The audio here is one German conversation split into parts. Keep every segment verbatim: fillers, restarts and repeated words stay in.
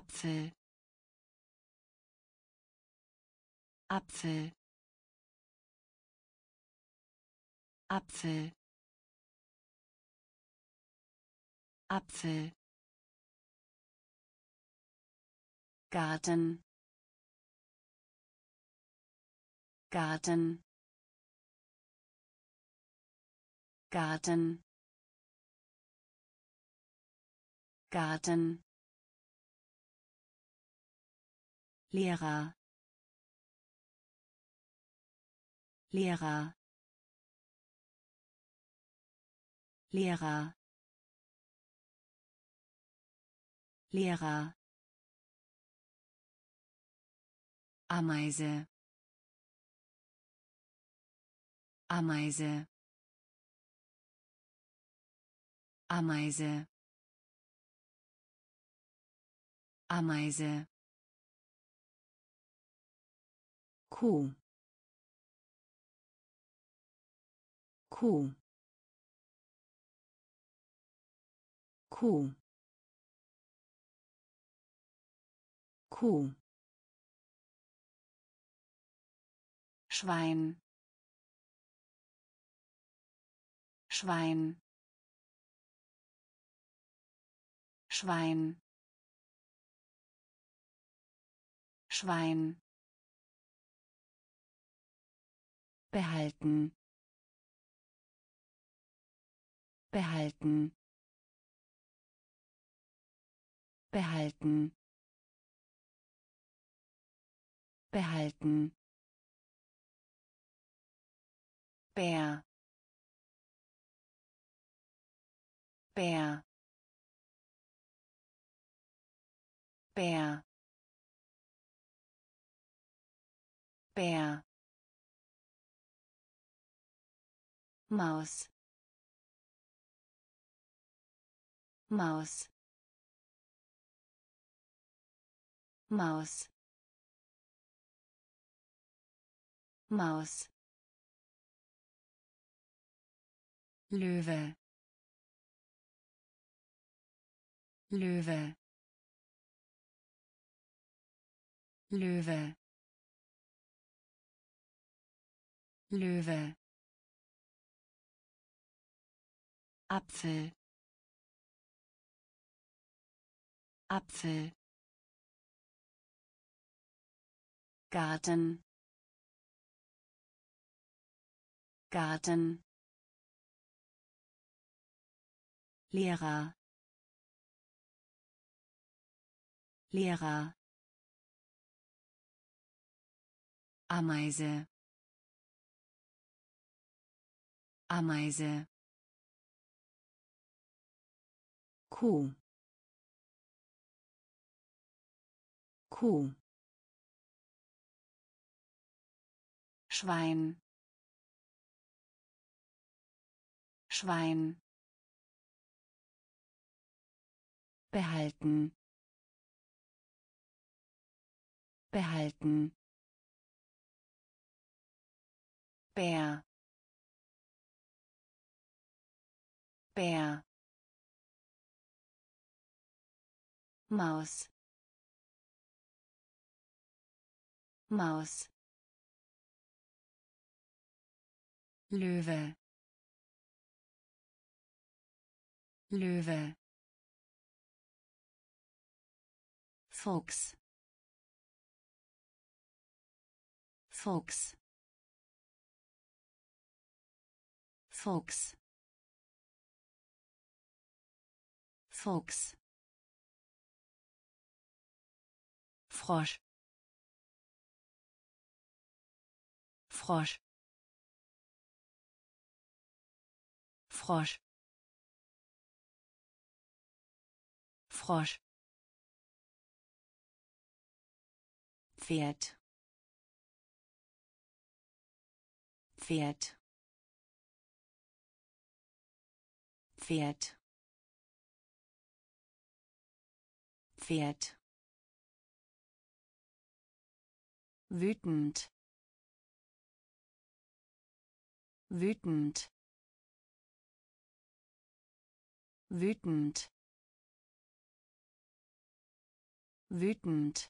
Apfel, Apfel, Apfel, Apfel, Garten, Garten, Garten, Garten, Lehrer, Lehrer, Lehrer, Lehrer, Ameise, Ameise, Ameise, Ameise, Kuh, Kuh, Kuh, Kuh, Schwein, Schwein, Schwein, Schwein, behalten, behalten, behalten, behalten, Bär, Bär, Bär, Bär, Maus, Maus, Maus, Maus, Löwe, Löwe, Löwe, Löwe, Apfel, Apfel, Garten, Garten, Lehrer, Lehrer, Ameise, Ameise, Kuh, Kuh, Schwein, Schwein, behalten, behalten, Bär, Bär, Maus, Maus, Löwe, Löwe, Fuchs, Fuchs, Fuchs, Fuchs, Frosch, Frosch, Frosch, Frosch, Pferd, Pferd, Pferd, Pferd, wütend, wütend, wütend, wütend,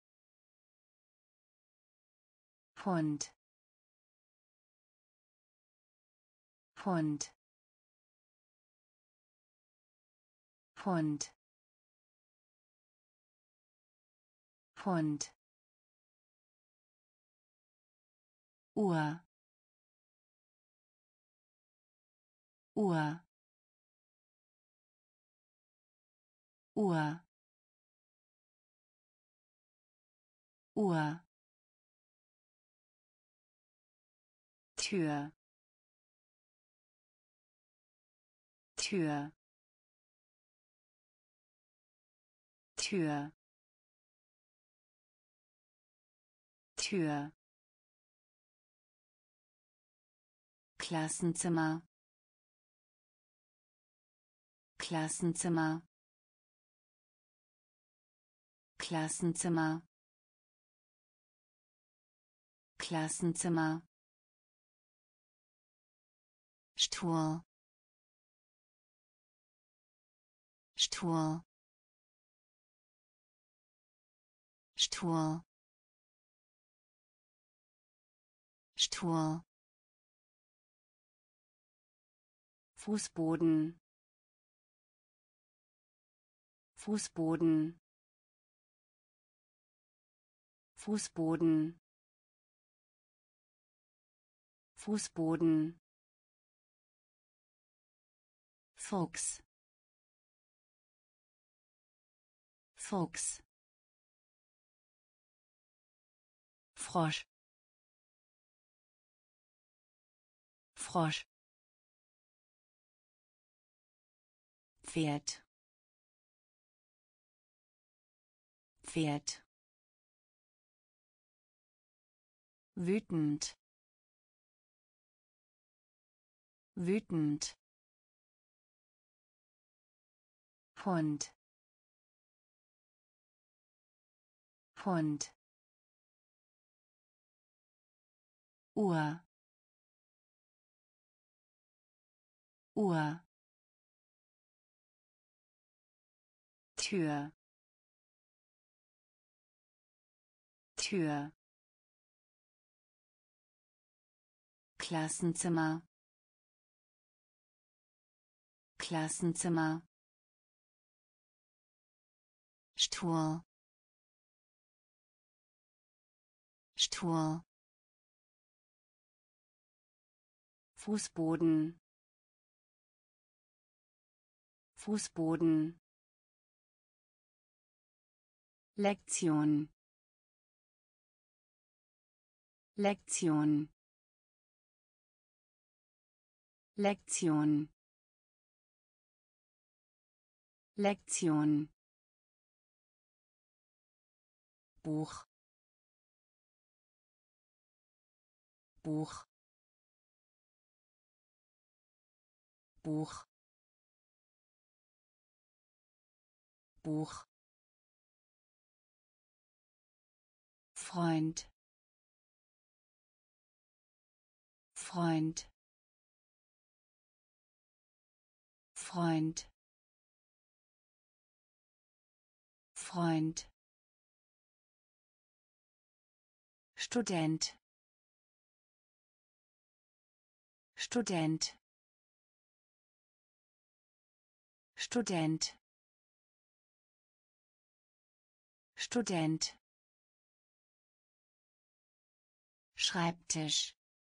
Hund, Hund, Hund, Hund, Uhr, Uhr, Uhr, Uhr, Tür, Tür, Tür, Tür, Klassenzimmer, Klassenzimmer, Klassenzimmer, Klassenzimmer, Stuhl, Stuhl, Stuhl, Stuhl, Fußboden, Fußboden, Fußboden, Fußboden, Fuchs, Fuchs, Frosch, Frosch, Pferd, Pferd, wütend, wütend, Hund, Hund, Uhr, Uhr, Tür, Tür, Klassenzimmer, Klassenzimmer, Stuhl, Stuhl, Fußboden, Fußboden, Lektion, Lektion, Lektion, Lektion, Buch, Buch, Buch, Buch, Freund, Freund, Freund, Freund, Student, Student, Student, Student, Schreibtisch,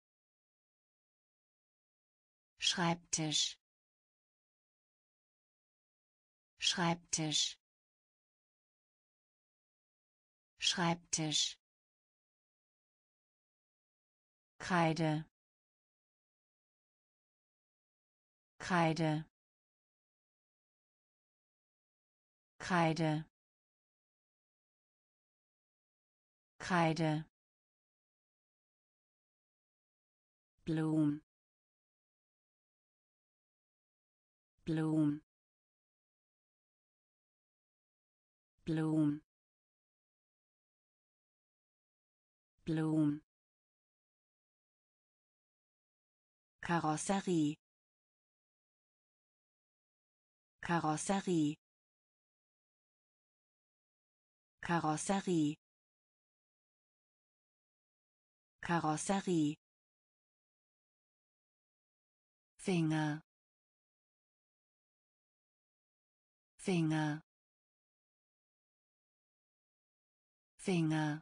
Schreibtisch, Schreibtisch, Schreibtisch, Kreide, Kreide, Kreide, Kreide, Blum, Blum, Blum, Blum, Karosserie, Karosserie, Karosserie Karosserie Finger Finger Finger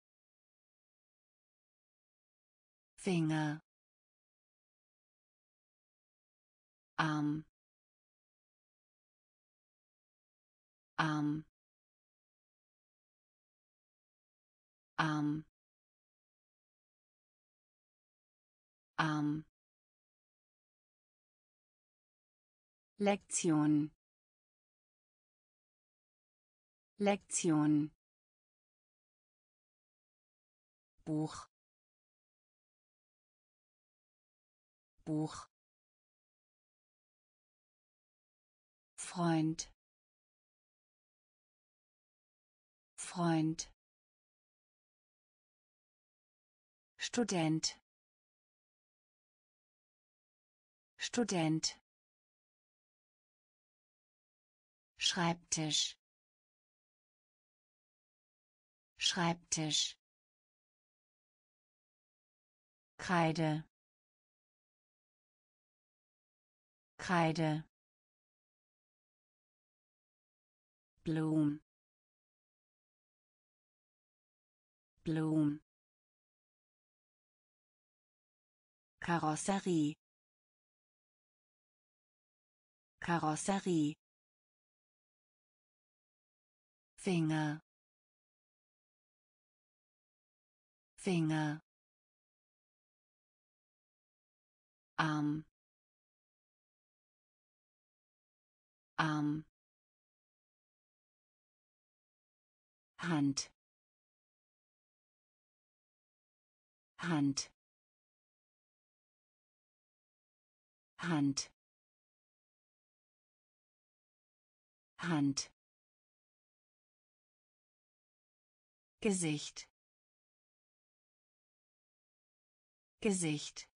Finger Arm Arm Arm Arm Lektion Lektion Buch Buch Freund Freund Student Student Schreibtisch Schreibtisch Kreide Kreide Blum Blum Karosserie Karosserie Finger Finger Arm Arm Hand Hand Hand Hand Gesicht Gesicht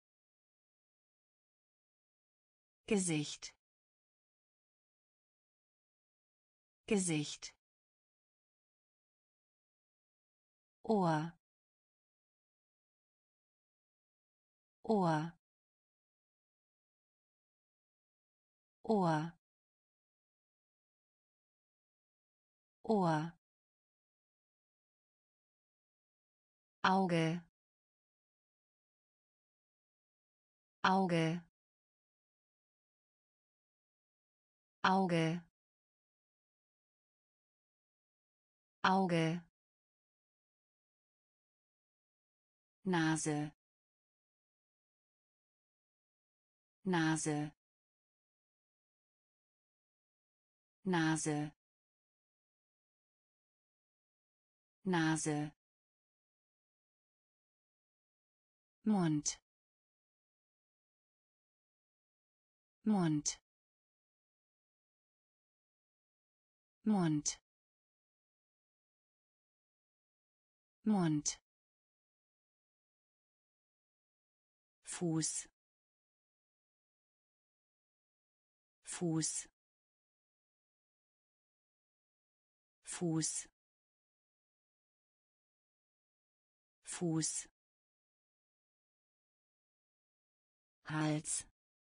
Gesicht Gesicht Ohr Ohr Ohr Ohr Auge Auge Auge Auge Nase Nase Nase Nase Mund Mund Mund Mund Fuß Fuß Fuß Fuß Hals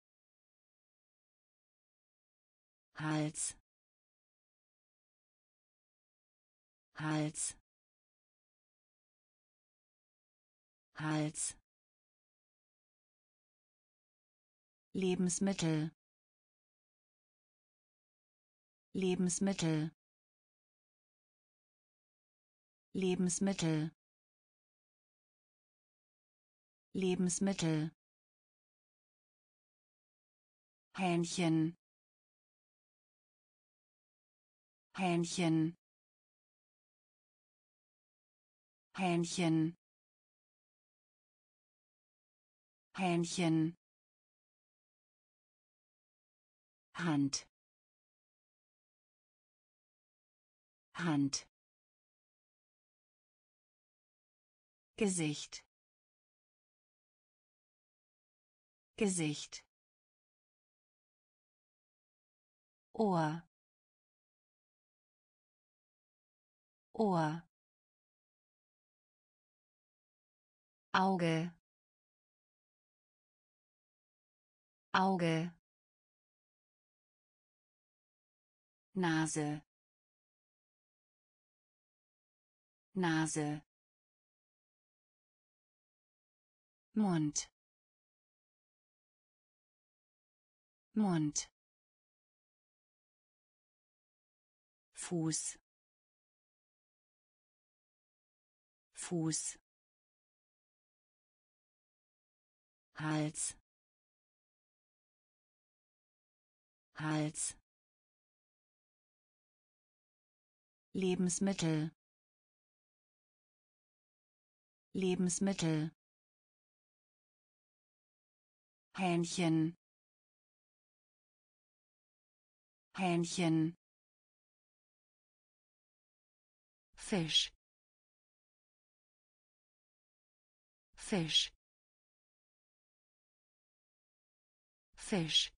Hals Hals Hals Lebensmittel Lebensmittel Lebensmittel Lebensmittel Hähnchen Hähnchen Hähnchen Hähnchen Hand Hand Gesicht Gesicht Ohr Ohr, Auge, Auge, Nase, Nase, Mund, Mund, Fuß, Fuß, Hals, Hals, Lebensmittel, Lebensmittel, Hähnchen, Hähnchen, Fisch, Fisch, Fisch,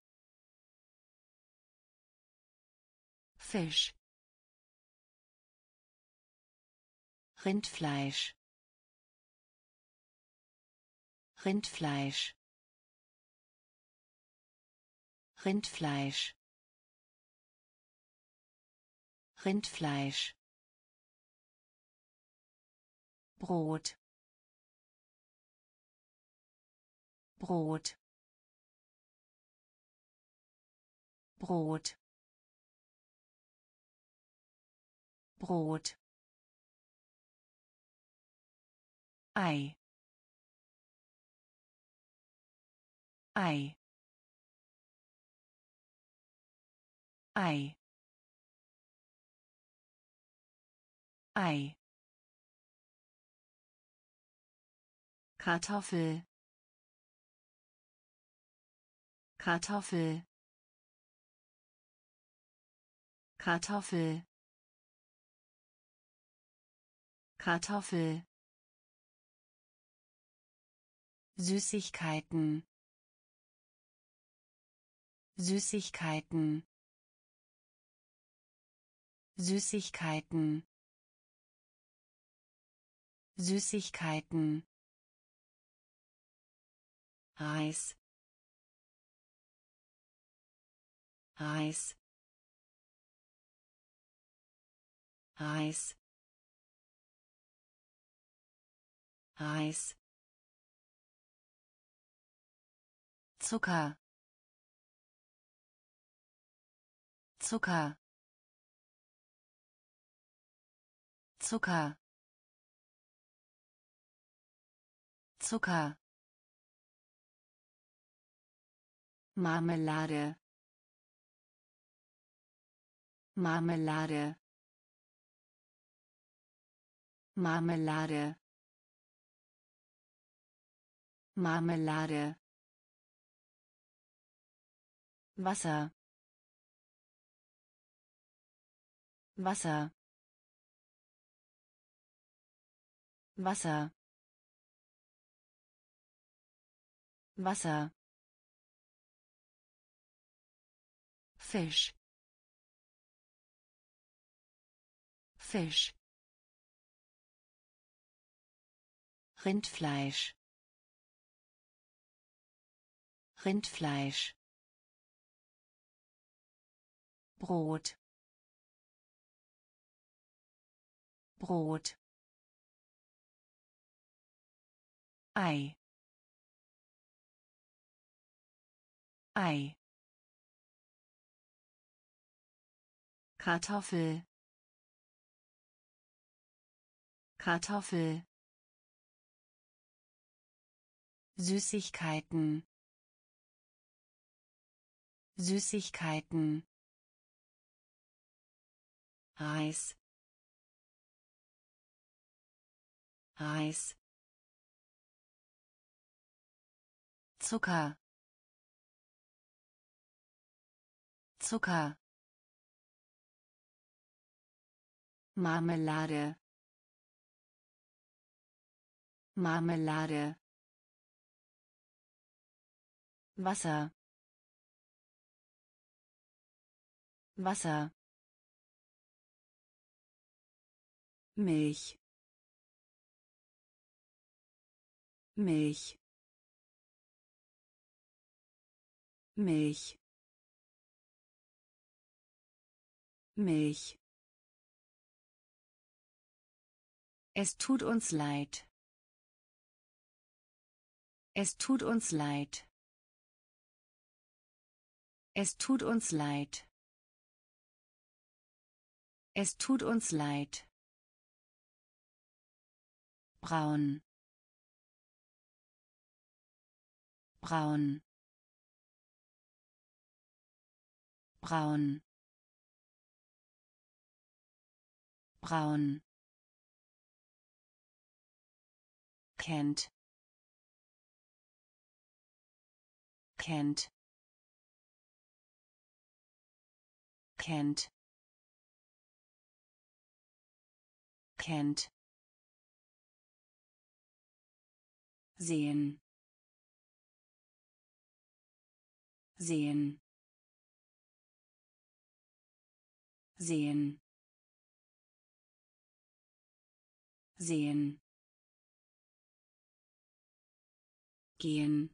Fisch, Rindfleisch, Rindfleisch, Rindfleisch, Rindfleisch, Brot, Brot, Brot, Brot, Ei, Ei, Ei, Ei, Kartoffel, Kartoffel, Kartoffel, Kartoffel, Süßigkeiten, Süßigkeiten, Süßigkeiten, Süßigkeiten, Reis, Reis, Reis, Reis, Zucker, Zucker, Zucker, Zucker, Marmelade, Marmelade, Marmelade, Marmelade, Wasser, Wasser, Wasser, Wasser, Fisch, Fisch, Rindfleisch, Rindfleisch, Brot, Brot, Ei, Ei, Kartoffel, Kartoffel, Süßigkeiten, Süßigkeiten, Reis, Reis, Zucker, Zucker, Marmelade, Marmelade, Wasser, Wasser, Milch, Milch, Milch, Milch. Es tut uns leid. Es tut uns leid. Es tut uns leid. Es tut uns leid. Braun. Braun. Braun. Braun. Kennt. Kennt. Kennt. Kennt. Sehen. Sehen. Sehen. Sehen. Gehen.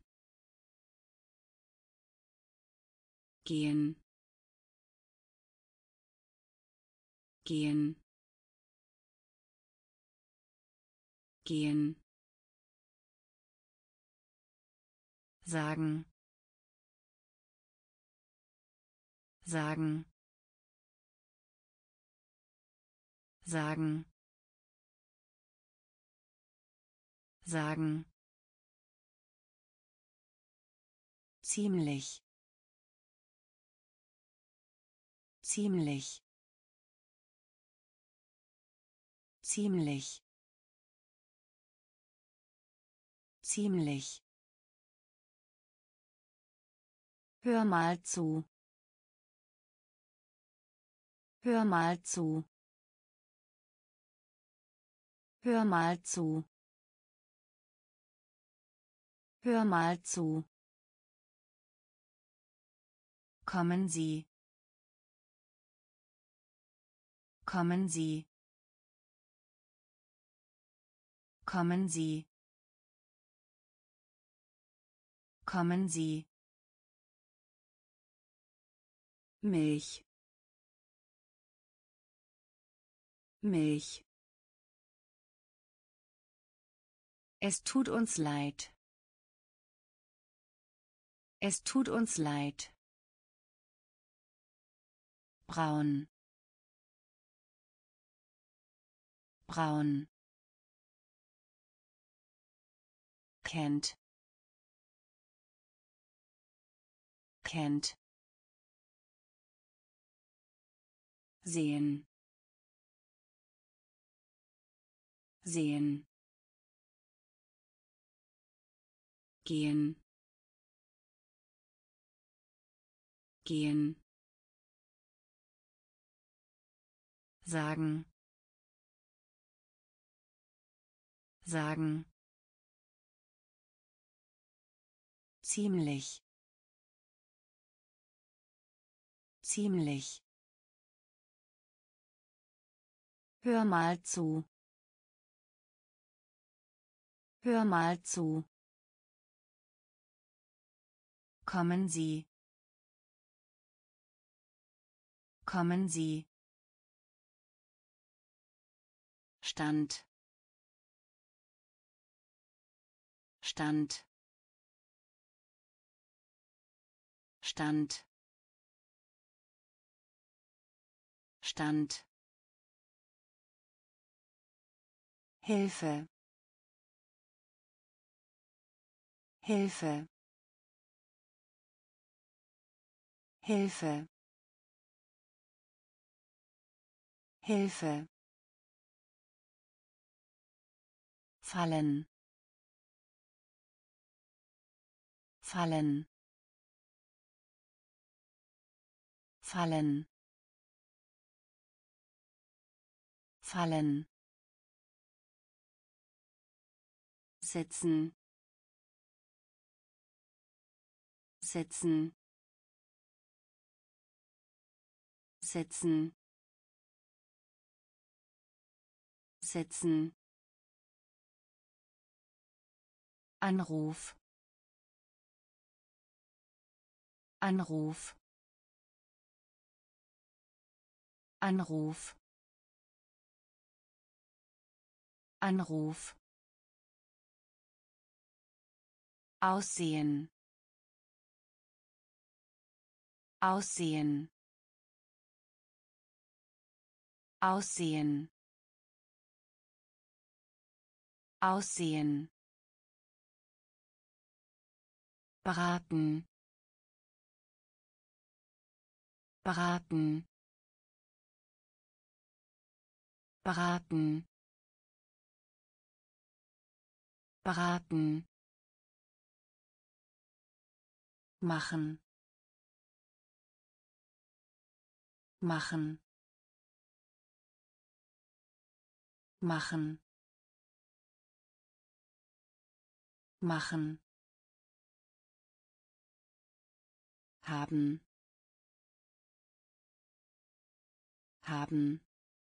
Gehen. Gehen. Gehen. Sagen. Sagen. Sagen. Sagen. Ziemlich. Ziemlich. Ziemlich. Ziemlich. Hör mal zu. Hör mal zu. Hör mal zu. Hör mal zu. Kommen Sie. Kommen Sie. Kommen Sie. Kommen Sie. Milch. Milch. Es tut uns leid. Es tut uns leid. Braun. Braun. Kennt. Kennt. Sehen. Sehen. Gehen. Gehen. Sagen. Sagen. Ziemlich. Ziemlich. Hör mal zu. Hör mal zu. Kommen Sie. Kommen Sie. Stand. Stand. Stand. Stand. Hilfe. Hilfe. Hilfe. Hilfe. Fallen. Fallen. Fallen. Fallen. Sitzen. Sitzen. Sitzen. setzen, Anruf, Anruf, Anruf, Anruf, Aussehen, Aussehen, Aussehen, Aussehen, beraten, beraten, beraten, beraten, machen, machen, machen, machen, haben, haben,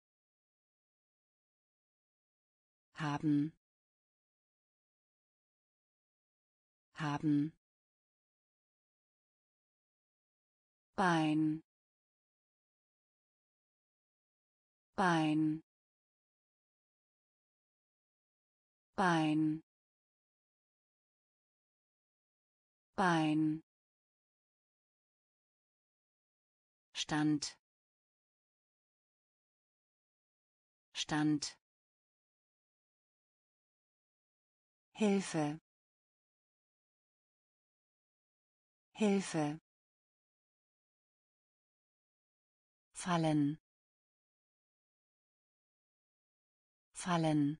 haben, haben, Bein, Bein, Bein, Bein, Stand, Stand, Hilfe, Hilfe, fallen, fallen,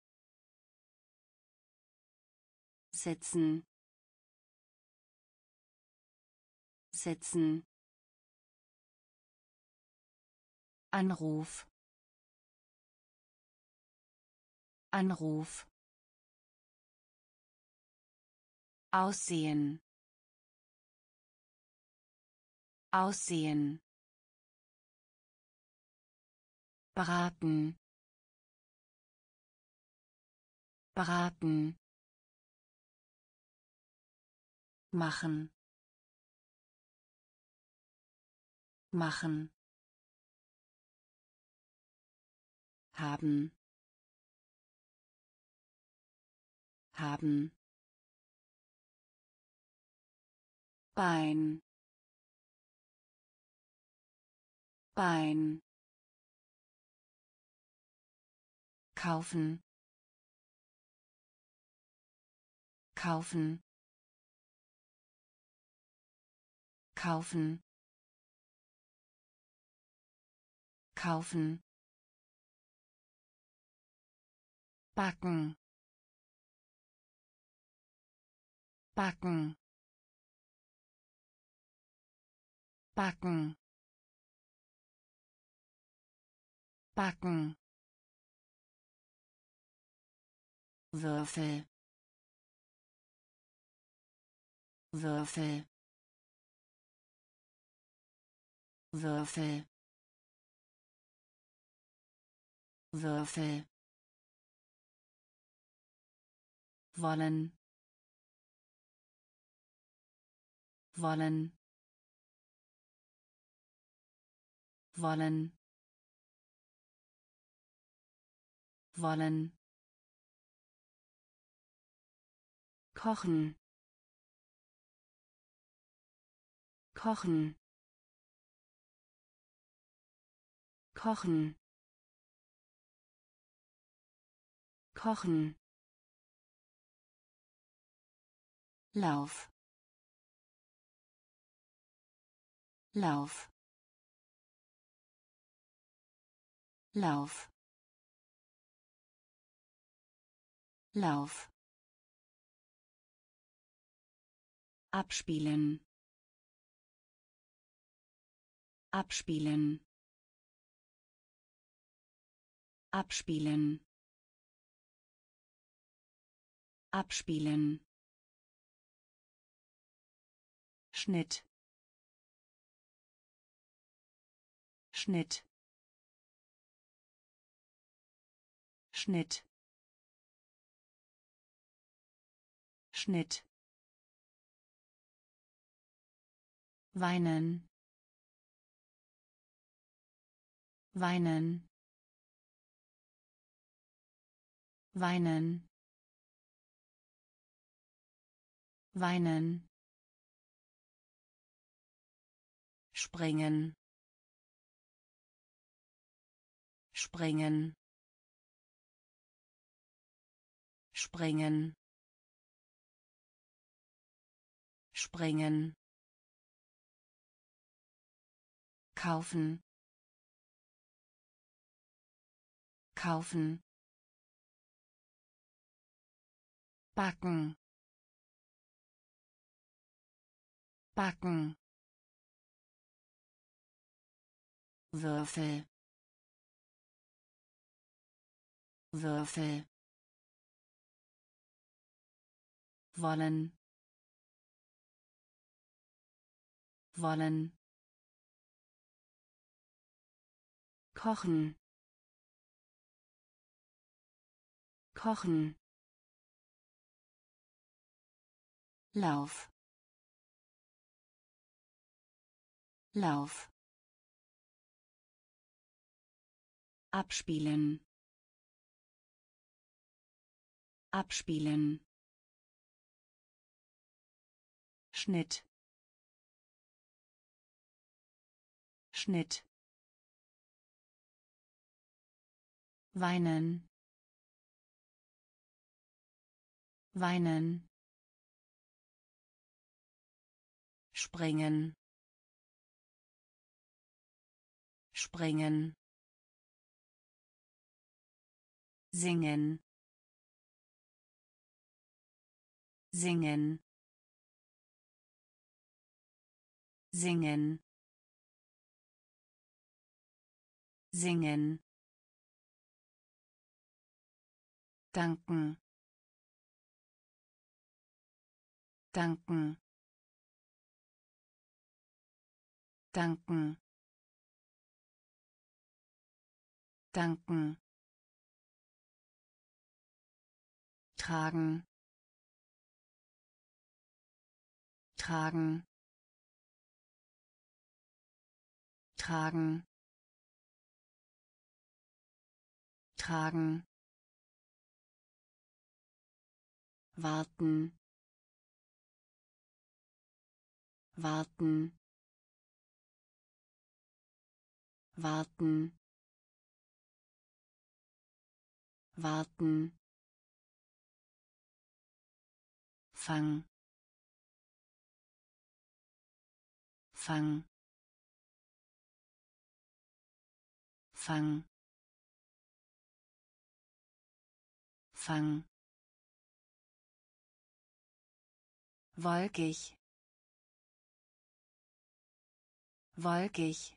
setzen, setzen, Anruf, Anruf, Aussehen, Aussehen, beraten, beraten, machen, machen, haben, haben, Bein, Bein, kaufen, kaufen, kaufen, kaufen, backen, backen, backen, backen, Würfel, Würfel, Würfel, Würfel, wollen, wollen, wollen, wollen, kochen, kochen, kochen, kochen, Lauf, Lauf, Lauf, Lauf, abspielen, abspielen, abspielen, abspielen, Schnitt, Schnitt, Schnitt Schnitt weinen weinen weinen weinen springen springen springen springen kaufen kaufen backen backen Würfel Würfel wollen wollen kochen kochen Lauf Lauf abspielen abspielen Schnitt Schnitt weinen weinen springen springen singen singen singen singen danken danken danken danken tragen tragen tragen tragen warten warten warten warten fang fang fang fang wolkig wolkig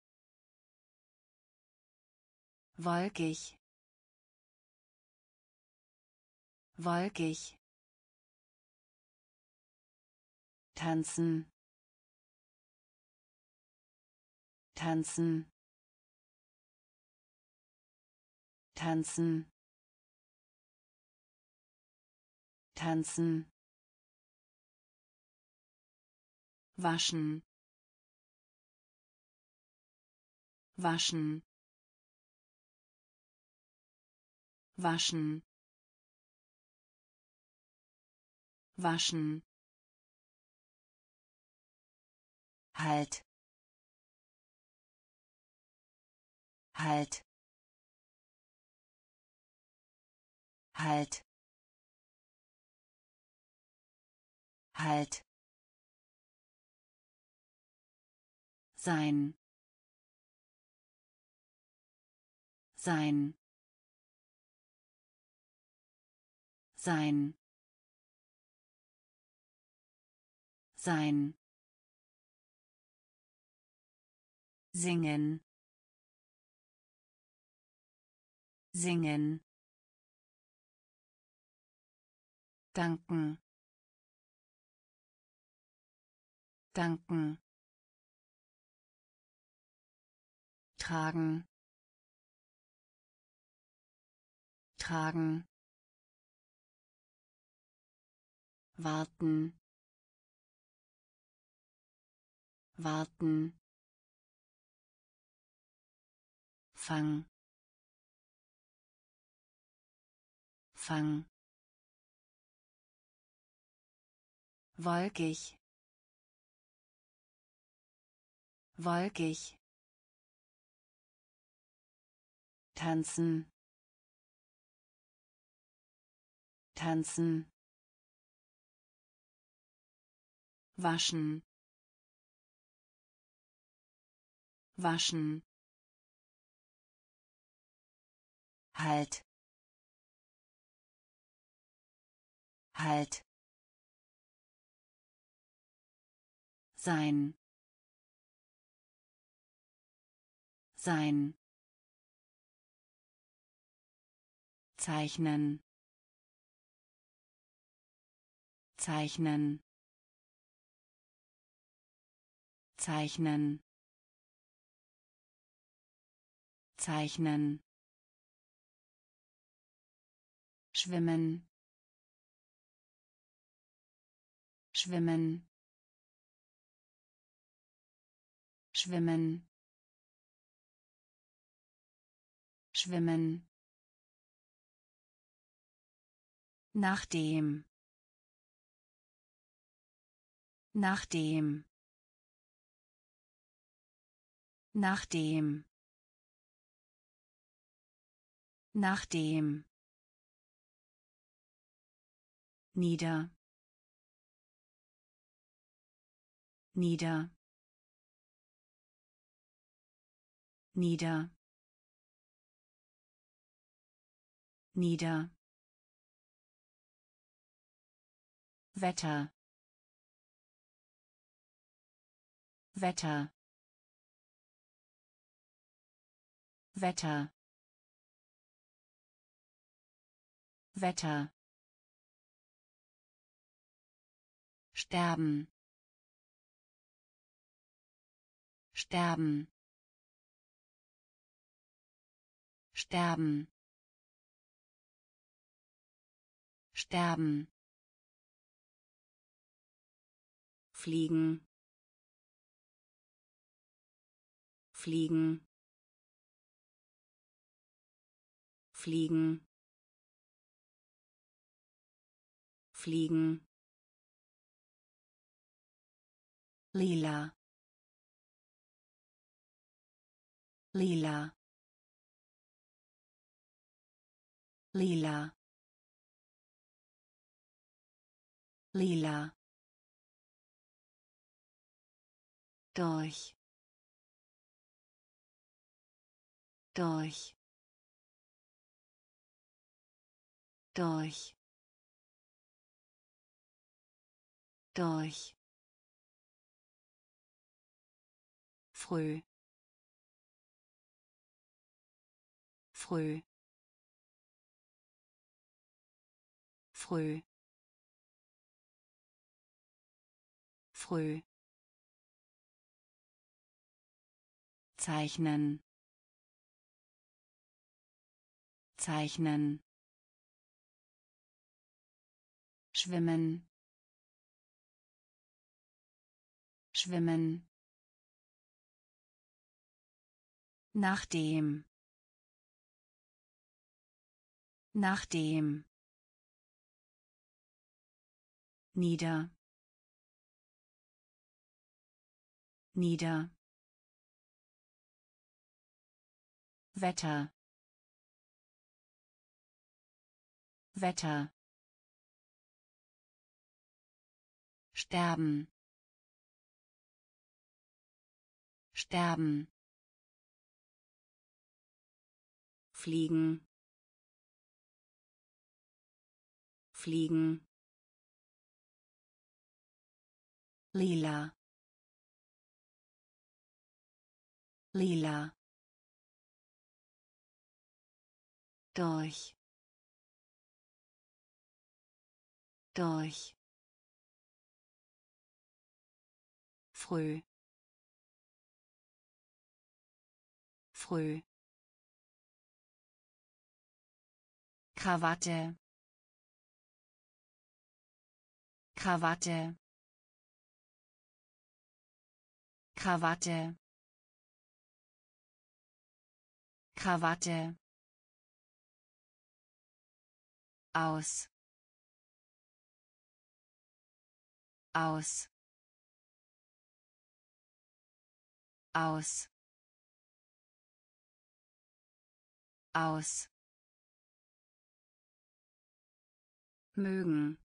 wolkig wolkig tanzen tanzen tanzen tanzen waschen waschen waschen waschen halt halt halt halt sein sein sein sein singen singen danken danken tragen tragen, warten, warten, Fang, Fang, wolkig, wolkig, tanzen, tanzen, waschen, waschen, halt, halt, sein, sein, zeichnen, zeichnen, zeichnen, zeichnen, schwimmen, schwimmen, schwimmen, schwimmen, nachdem, nachdem, nachdem, nachdem, nieder, nieder, nieder, nieder, Wetter, Wetter, Wetter, Wetter, sterben, sterben, sterben, sterben, fliegen, fliegen, fliegen, fliegen, lila, lila, lila, lila, durch, durch, durch, durch, früh, früh, früh, früh, zeichnen, zeichnen, schwimmen, schwimmen, nachdem, nachdem, nieder, nieder, Wetter, Wetter, sterben, sterben, fliegen, fliegen, lila, lila, durch, durch, früh, früh, Krawatte, Krawatte, Krawatte, Krawatte, aus, aus, aus, aus, mögen,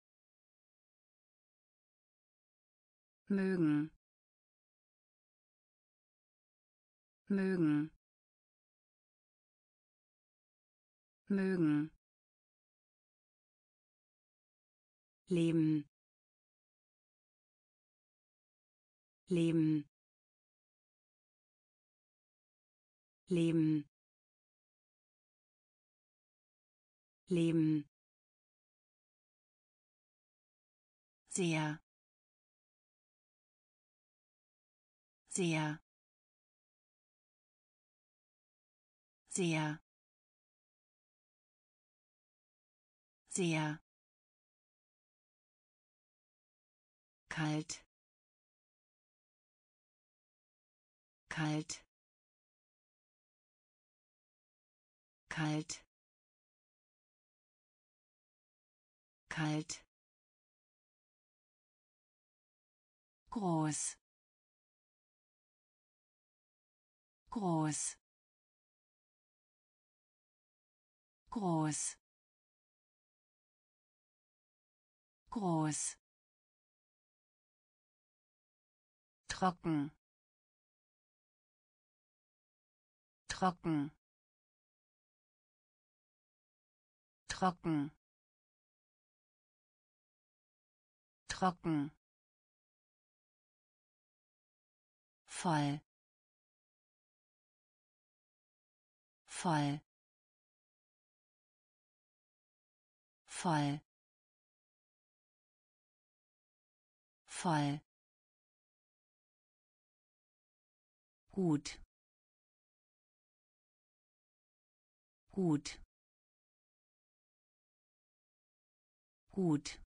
mögen, mögen, mögen, leben, leben, leben, leben, sehr, sehr, sehr, sehr, kalt, kalt, kalt, kalt, groß, groß, groß, groß, trocken, trocken, trocken, trocken, voll, voll, voll, voll, gut, gut, gut,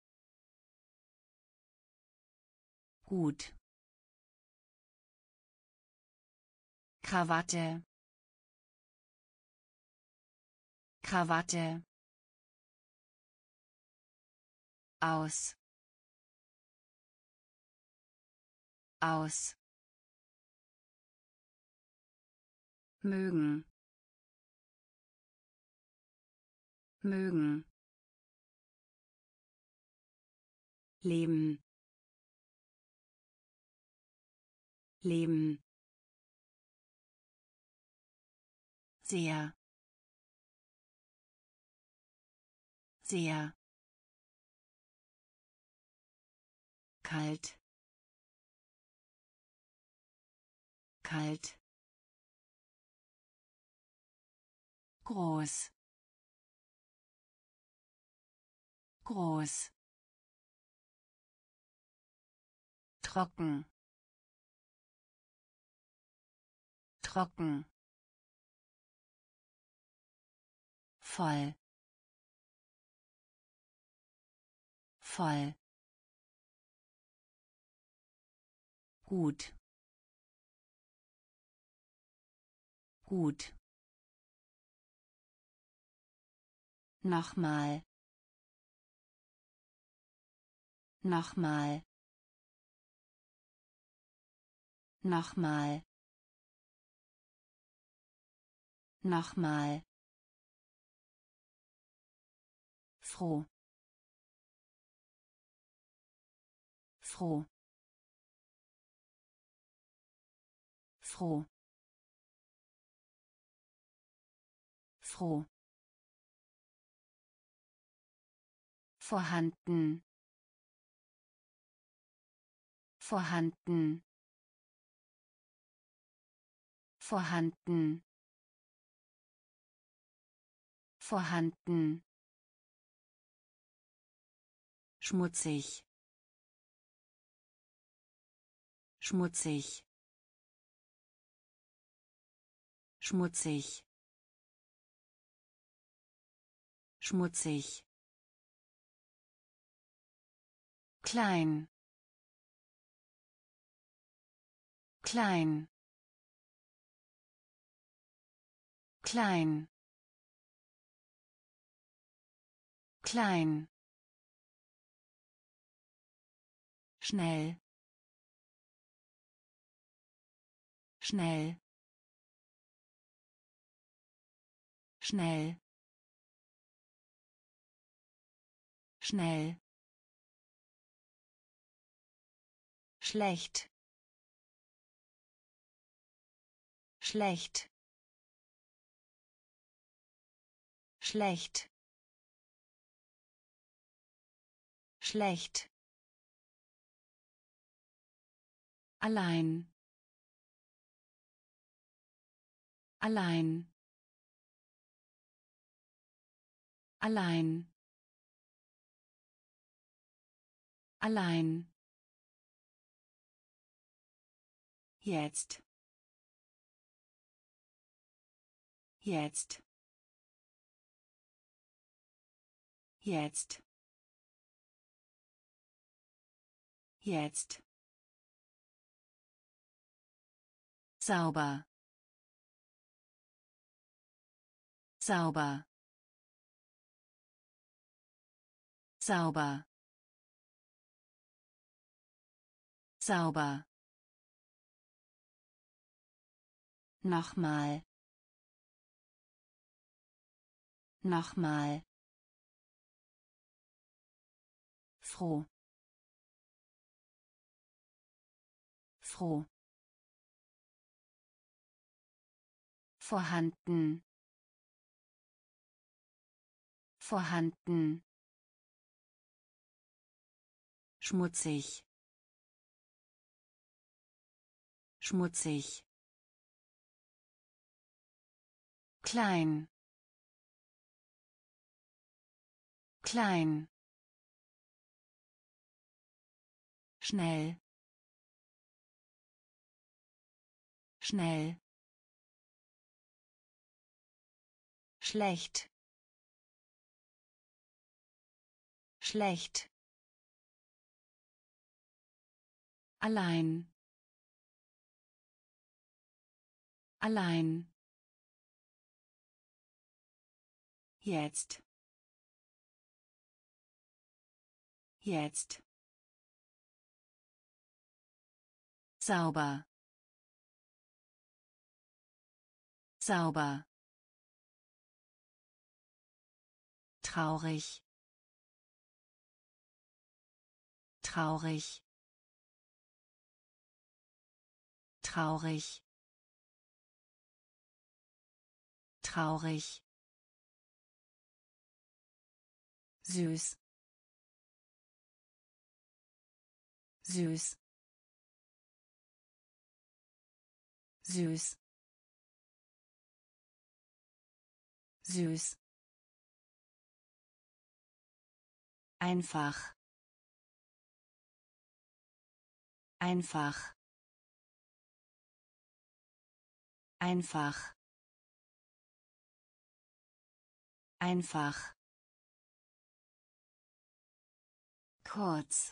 gut, Krawatte, Krawatte, aus, aus, mögen, mögen, leben, leben, sehr, sehr, kalt, kalt, groß, groß, trocken, trocken, voll, voll, gut, gut, nochmal, nochmal, nochmal, nochmal, froh, froh, froh, froh, vorhanden, vorhanden, vorhanden, vorhanden, schmutzig, schmutzig, schmutzig, schmutzig, klein, klein, klein, klein, schnell, schnell, schnell, schnell, schlecht, schlecht, schlecht, schlecht, allein, allein, allein, allein, jetzt, jetzt, jetzt, jetzt, sauber, sauber, sauber, sauber, nochmal, nochmal, froh, froh, vorhanden, vorhanden, schmutzig, schmutzig, klein, klein, schnell, schnell, schlecht, schlecht, allein, allein, jetzt, jetzt, sauber, sauber, traurig, traurig, traurig, traurig, süß, süß, süß, süß, einfach, einfach, einfach, einfach, kurz,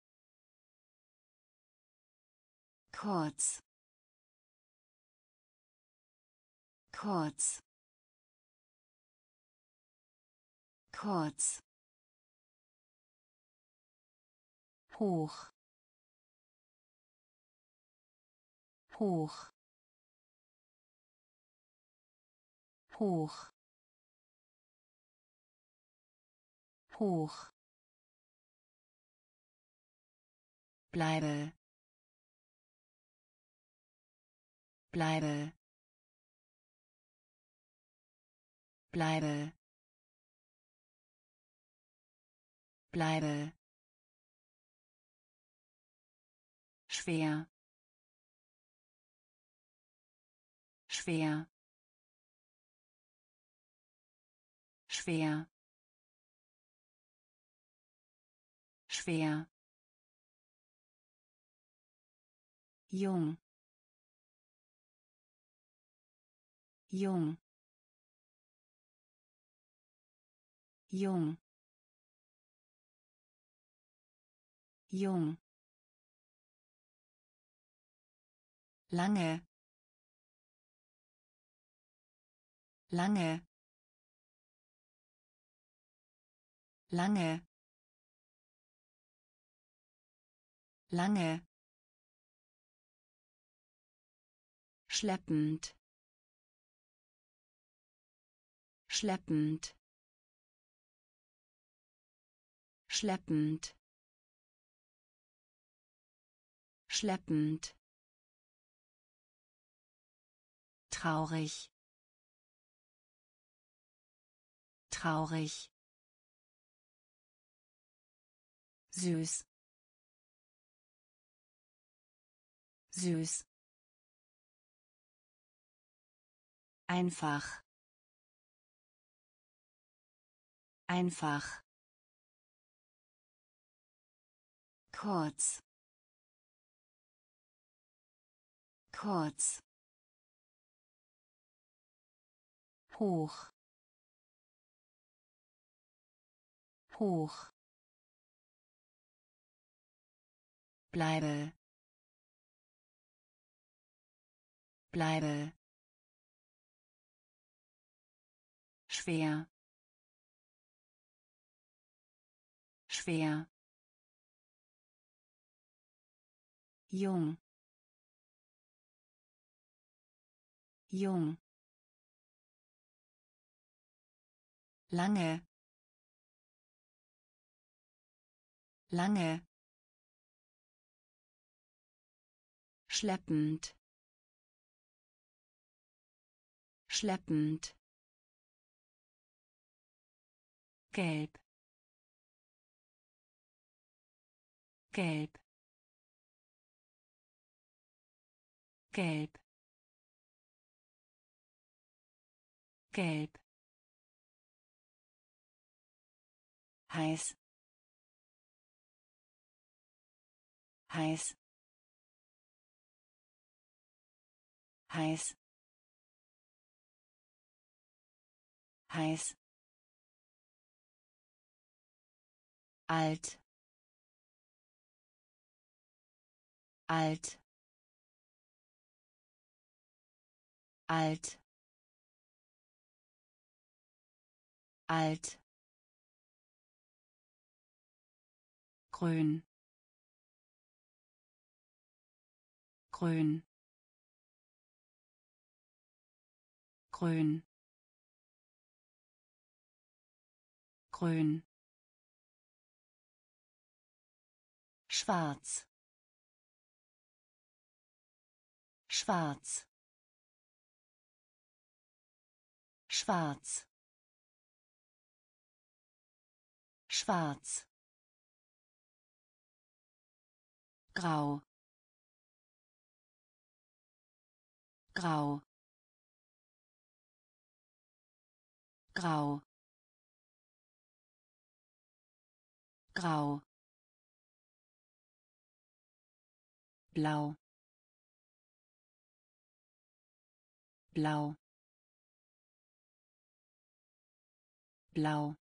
kurz, kurz, kurz, hoch, hoch, hoch, hoch, bleibe, bleibe, bleibe, bleibe, schwer, schwer, schwer, schwer, jung, jung, jung, jung, lange, lange, lange, lange, schleppend, schleppend, schleppend, schleppend, traurig, traurig, süß, süß, einfach, einfach, kurz, kurz, hoch, hoch, bleibe, bleibe, schwer, schwer, jung, jung, lange, lange, schleppend, schleppend, gelb, gelb, gelb, gelb, heiß, heiß, heiß, heiß, alt, alt, alt, alt, grün, grün, grün, grün, schwarz, schwarz, schwarz, schwarz, grau, grau, grau, grau, blau, blau, blau,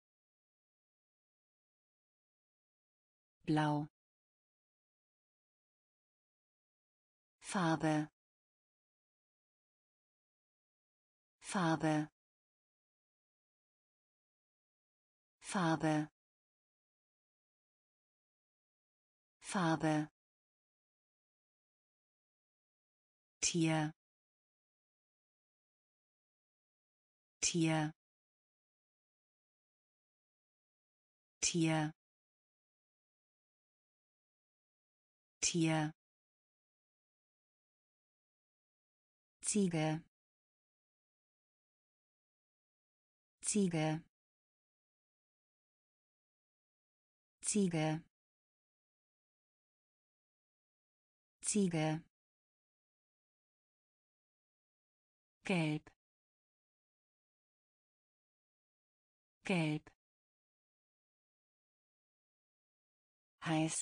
blau, Farbe, Farbe, Farbe, Farbe, Tier, Tier, Tier, Tier, Ziege, Ziege, Ziege, Ziege, gelb, gelb, heiß,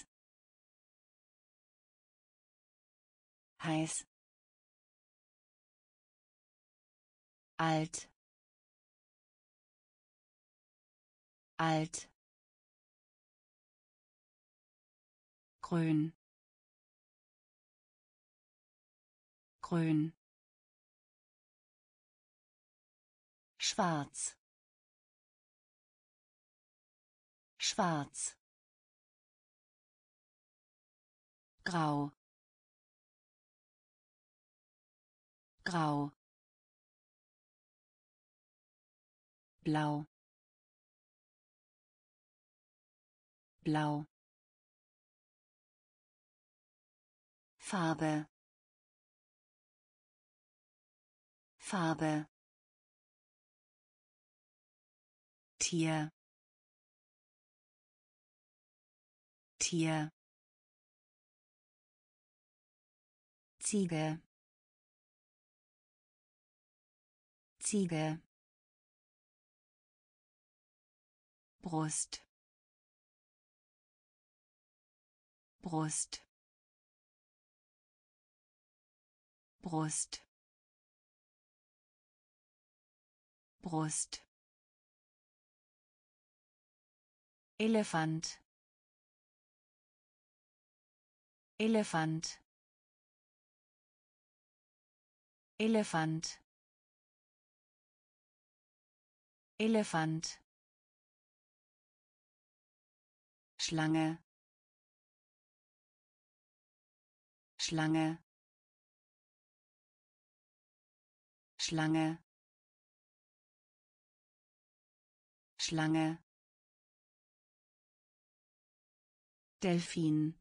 heiß, alt, alt, grün, grün, schwarz, schwarz, grau, grau, blau, blau, Farbe, Farbe, Tier, Tier, Ziege, Ziege, Brust, Brust, Brust, Brust, Elefant, Elefant, Elefant, Elefant, Schlange, Schlange, Schlange, Schlange, Delfin,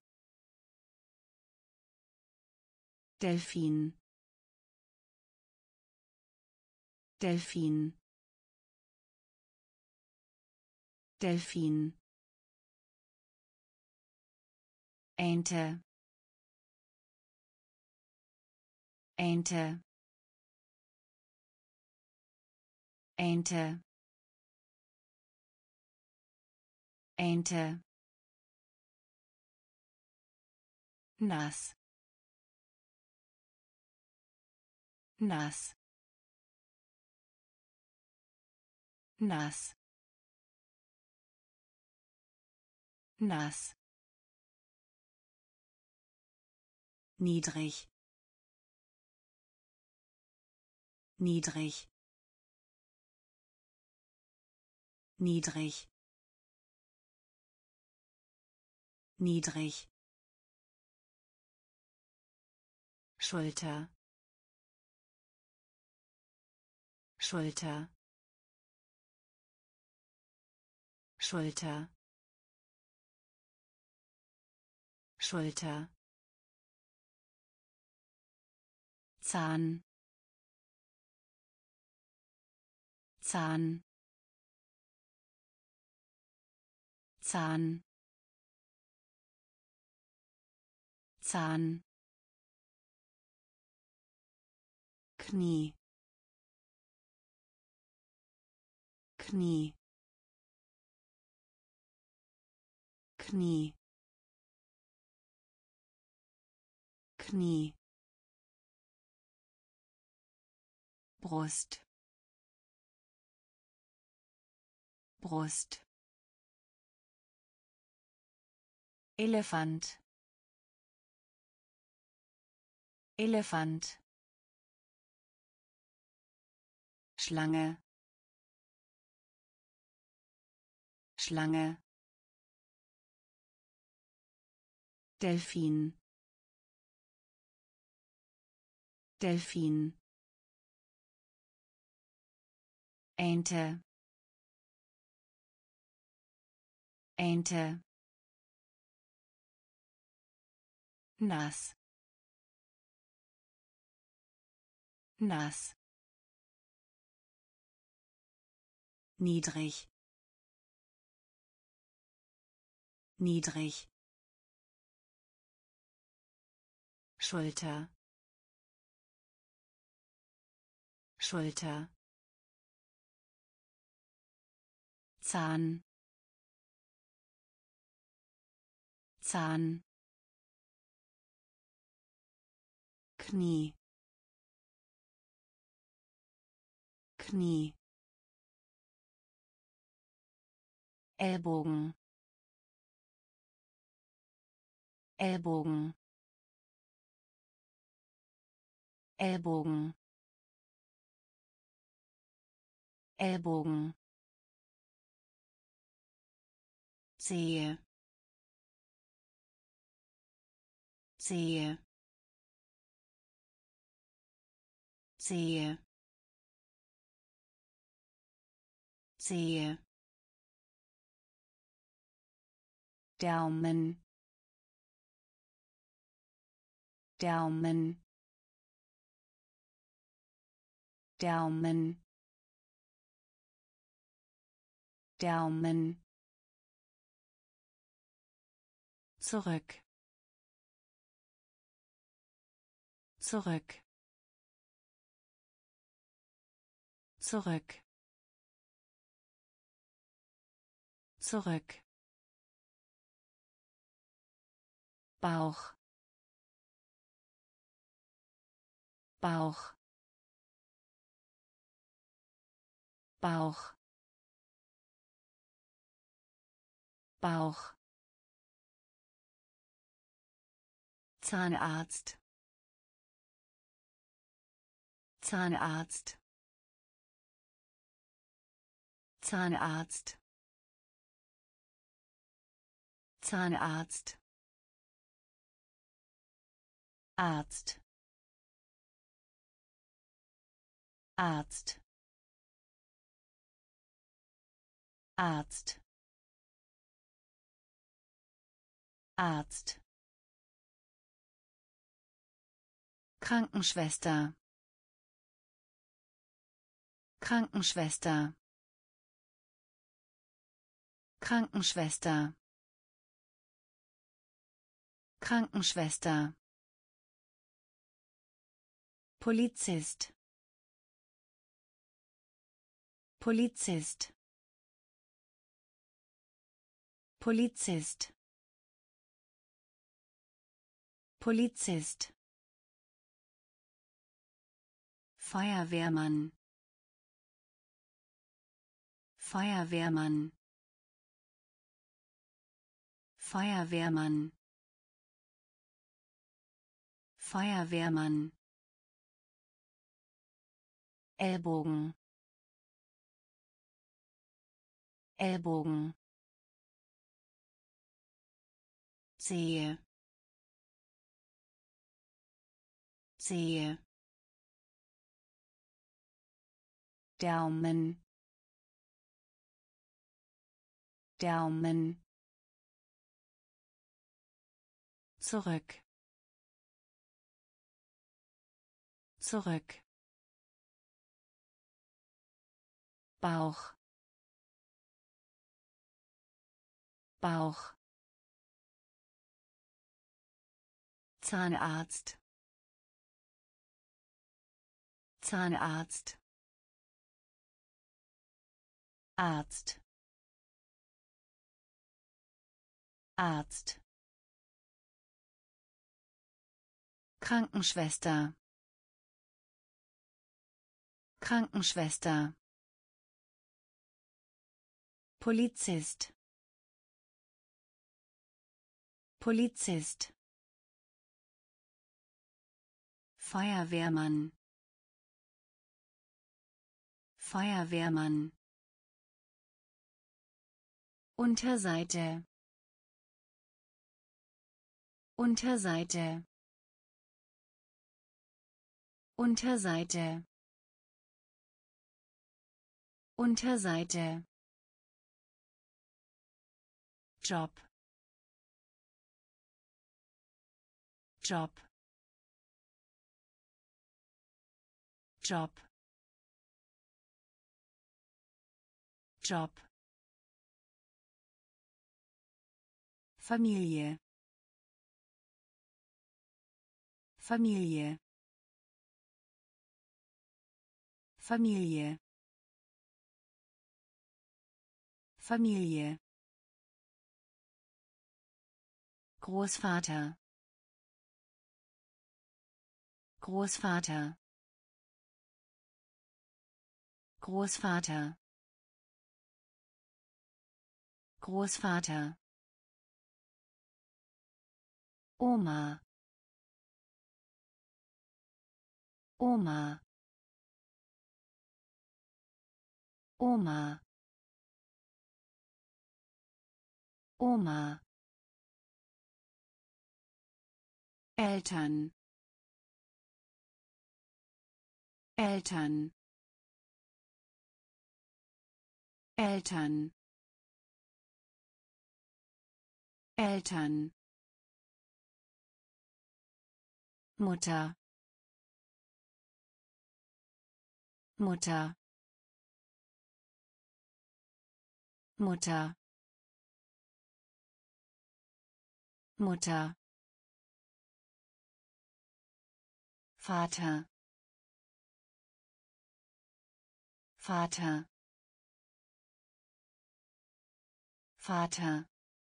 Delfin, Delfin, Delfin, Ente, Ente, Ente, Ente, nass, nass, nass, nass, niedrig, niedrig, niedrig, niedrig, Schulter, Schulter, Schulter, Schulter, Zahn, Zahn, Zahn, Zahn, Knie, Knie, Knie, Knie, Brust, Brust, Elefant, Elefant, Schlange, Schlange, Delfin, Delfin, Ente, Ente, nass, nass, niedrig, niedrig, Schulter, Schulter, Zahn, Zahn, Knie, Knie, Ellbogen Ellbogen Ellbogen Ellbogen sehe sehe sehe sehe Daumen Daumen Daumen Daumen zurück zurück zurück zurück Bauch Bauch Bauch Bauch Zahnarzt Zahnarzt Zahnarzt Zahnarzt Arzt Arzt Arzt Arzt Krankenschwester Krankenschwester Krankenschwester Krankenschwester Polizist Polizist Polizist Polizist Feuerwehrmann Feuerwehrmann Feuerwehrmann Feuerwehrmann Ellbogen Ellbogen sehe sehe Daumen Daumen zurück zurück Bauch Bauch Zahnarzt Zahnarzt Arzt Arzt Krankenschwester Krankenschwester Polizist Polizist Feuerwehrmann Feuerwehrmann Unterseite Unterseite Unterseite Unterseite Job Job Job Job Familie Familie Familie Familie Großvater Großvater Großvater Großvater, Oma, Oma, Oma, Oma, Eltern, Eltern, Eltern, Eltern, Mutter, Mutter, Mutter, Mutter, Vater, Vater, Vater,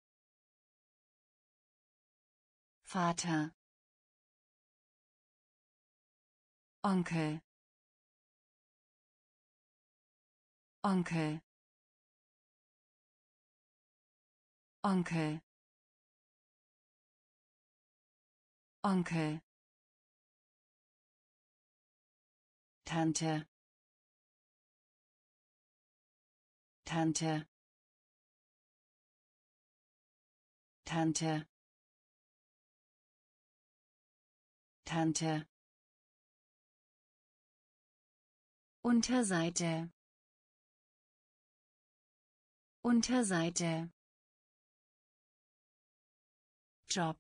Vater, Onkel, Onkel, Onkel, Onkel, Tante, Tante, Tante, Tante, Unterseite, Unterseite, Job,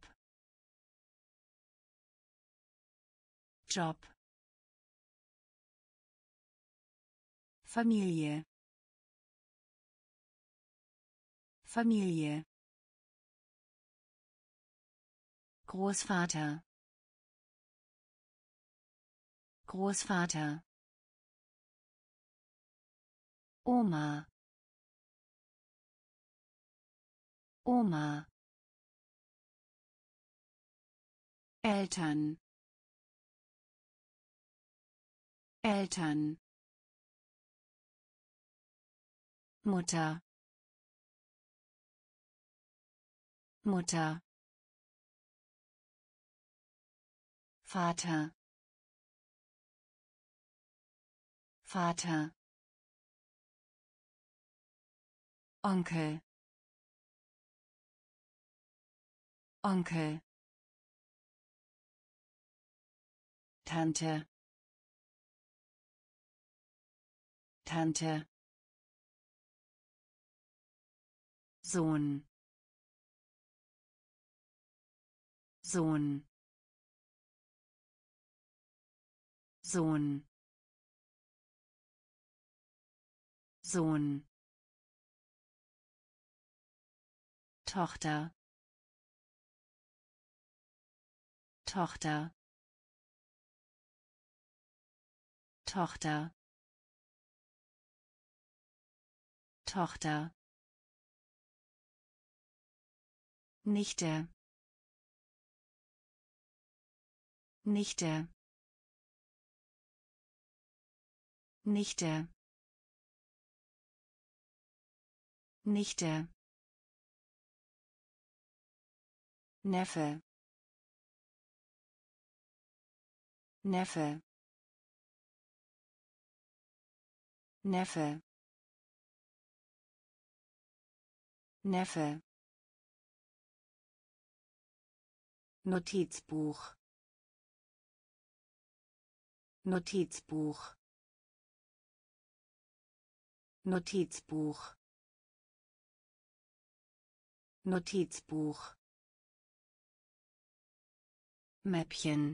Job, Familie, Familie, Großvater, Großvater, Oma, Oma, Eltern, Eltern, Mutter, Mutter, Vater, Vater, Onkel, Onkel, Tante, Tante, Sohn, Sohn, Sohn, Sohn, Tochter, Tochter, Tochter, Tochter, Nichte, Nichte, Nichte, Nichte, Neffe, Neffe, Neffe, Neffe, Notizbuch, Notizbuch, Notizbuch, Notizbuch, Mäppchen,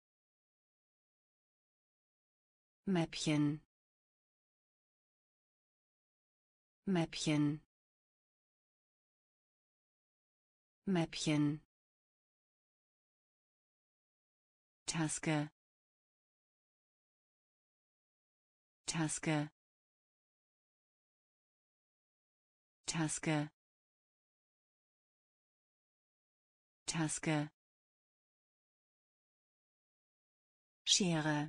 Mäppchen, Mäppchen, Mäppchen, Taske, Taske, Taske, Taske, Schere,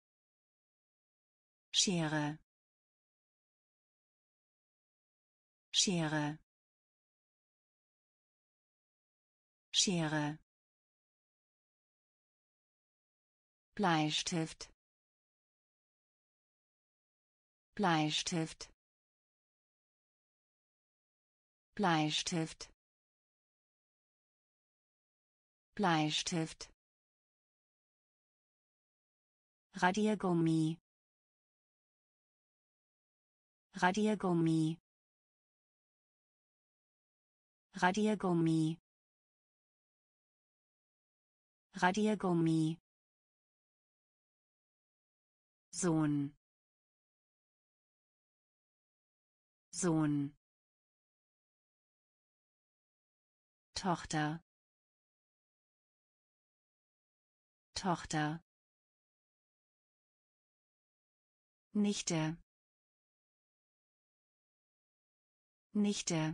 Schere, Schere. Schere. Bleistift. Bleistift. Bleistift. Bleistift. Radiergummi. Radiergummi. Radiergummi. Radiergummi. Sohn. Sohn. Tochter. Tochter. Nichte. Nichte.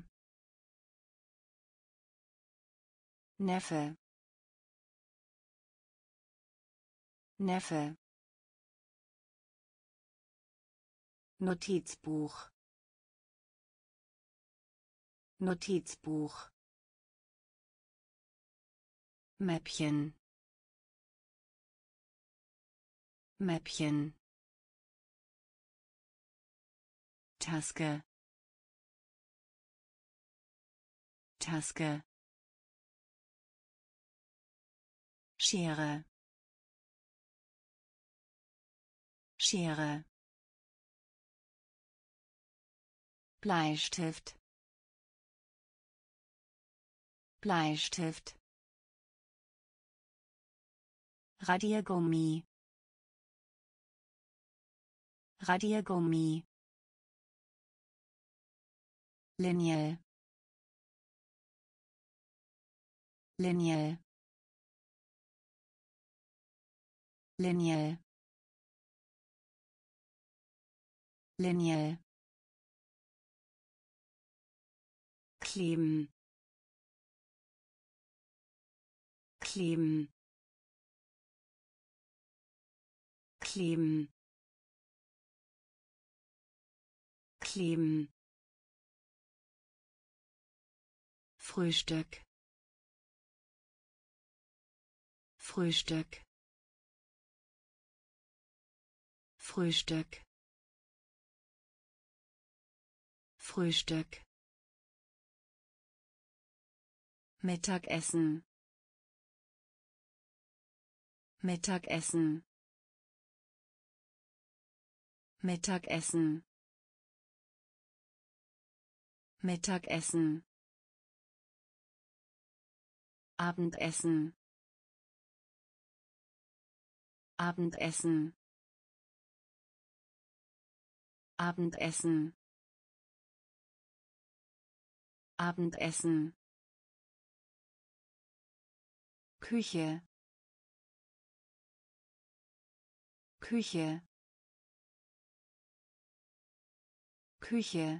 Neffe. Neffe. Notizbuch. Notizbuch. Mäppchen. Mäppchen. Taske. Taske. Schere. Schere. Bleistift. Bleistift. Radiergummi. Radiergummi. Linie. Linie. Linie. Linie. Kleben. Kleben. Kleben. Kleben. Frühstück. Frühstück. Frühstück. Frühstück. Mittagessen. Mittagessen. Mittagessen. Mittagessen. Abendessen. Abendessen. Abendessen. Abendessen. Küche. Küche. Küche.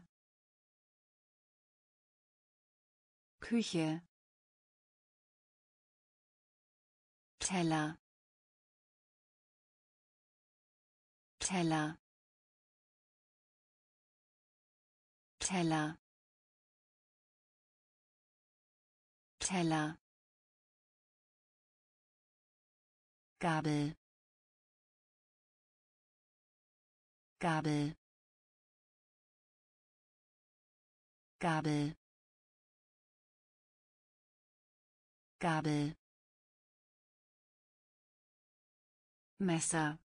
Küche. Teller. Teller. Teller. Teller. Gabel. Gabel. Gabel. Gabel. Messer.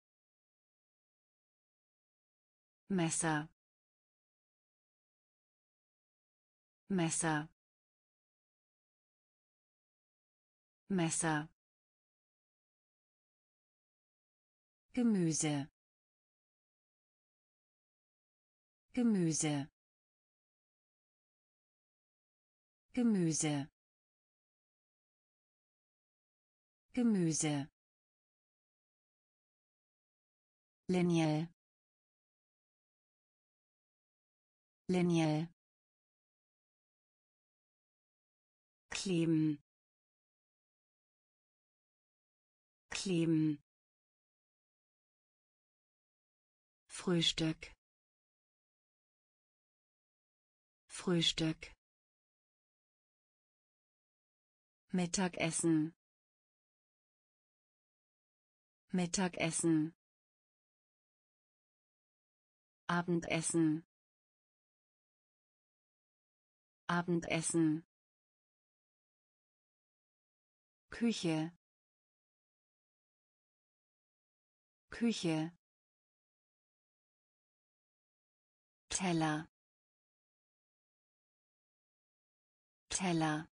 Messer. Messer. Messer. Gemüse. Gemüse. Gemüse. Gemüse. Linie. Linie. Kleben. Kleben. Frühstück. Frühstück. Mittagessen. Mittagessen. Abendessen. Abendessen. Küche. Küche. Teller. Teller.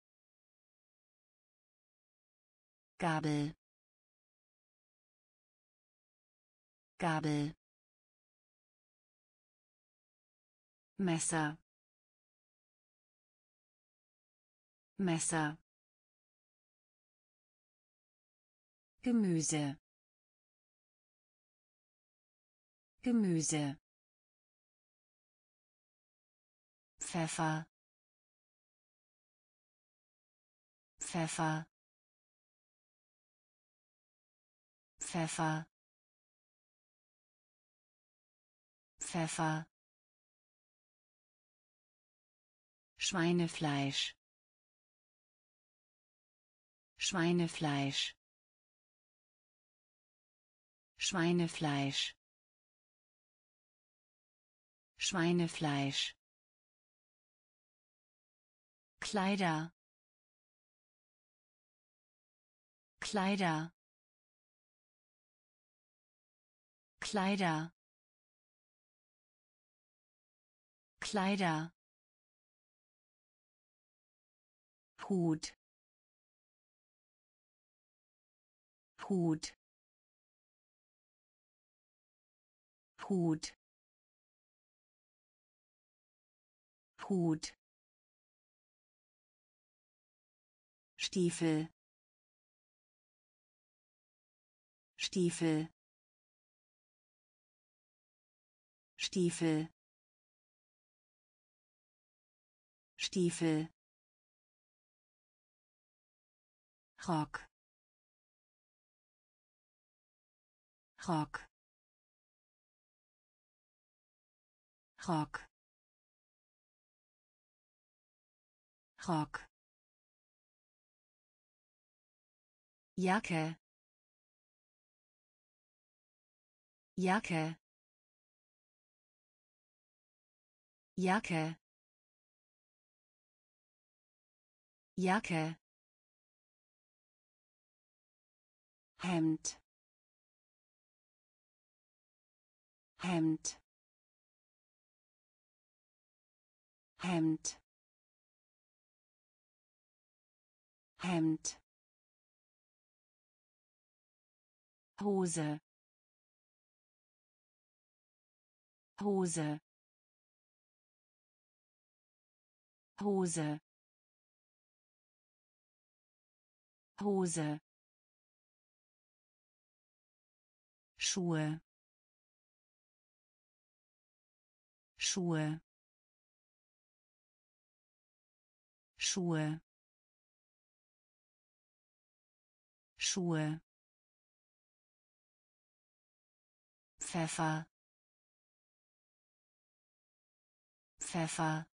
Gabel. Gabel. Messer. Messer. Gemüse. Gemüse. Pfeffer. Pfeffer. Pfeffer. Pfeffer. Schweinefleisch. Schweinefleisch. Schweinefleisch. Schweinefleisch. Kleider. Kleider. Kleider. Kleider. Hut. Hut. Hut. Hut. Stiefel. Stiefel. Stiefel. Stiefel. Rock. Rock. Rock. Rock. Jacke. Jacke. Jacke. Jacke. Hemd. Hemd. Hemd. Hemd. Hose. Hose. Hose. Hose. Schuhe. Schuhe. Schuhe. Schuhe. Pfeffer. Pfeffer.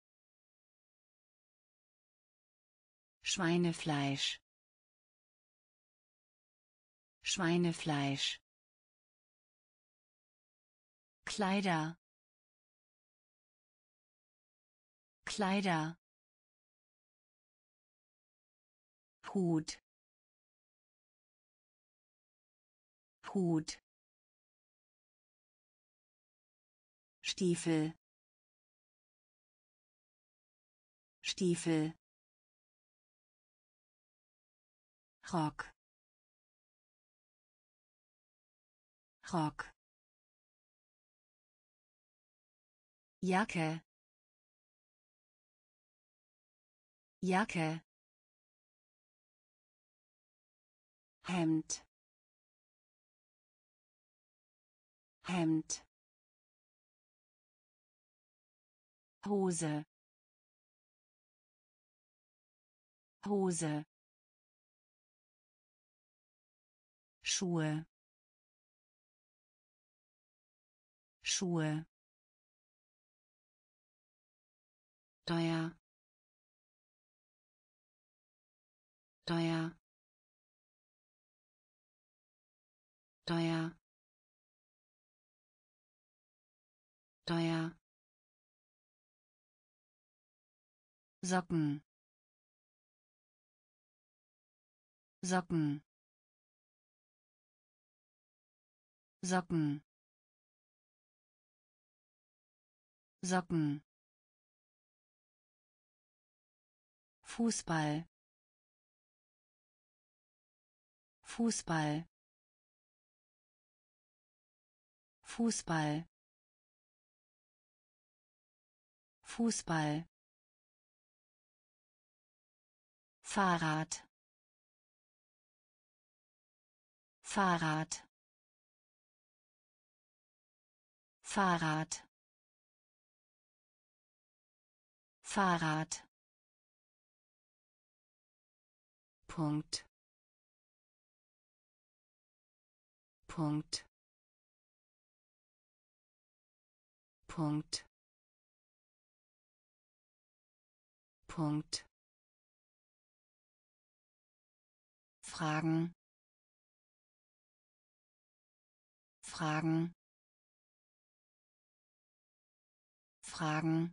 Schweinefleisch. Schweinefleisch. Kleider. Kleider. Hut. Hut. Stiefel. Stiefel. Rock. Rock. Jacke. Jacke. Hemd. Hemd. Hose. Hose. Schuhe. Schuhe. teuer, teuer, teuer, teuer, Socken, Socken, Socken, Socken, Fußball, Fußball, Fußball, Fußball, Fahrrad, Fahrrad, Fahrrad, Fahrrad, Punkt, Punkt, Punkt, Punkt. Fragen, Fragen, Fragen,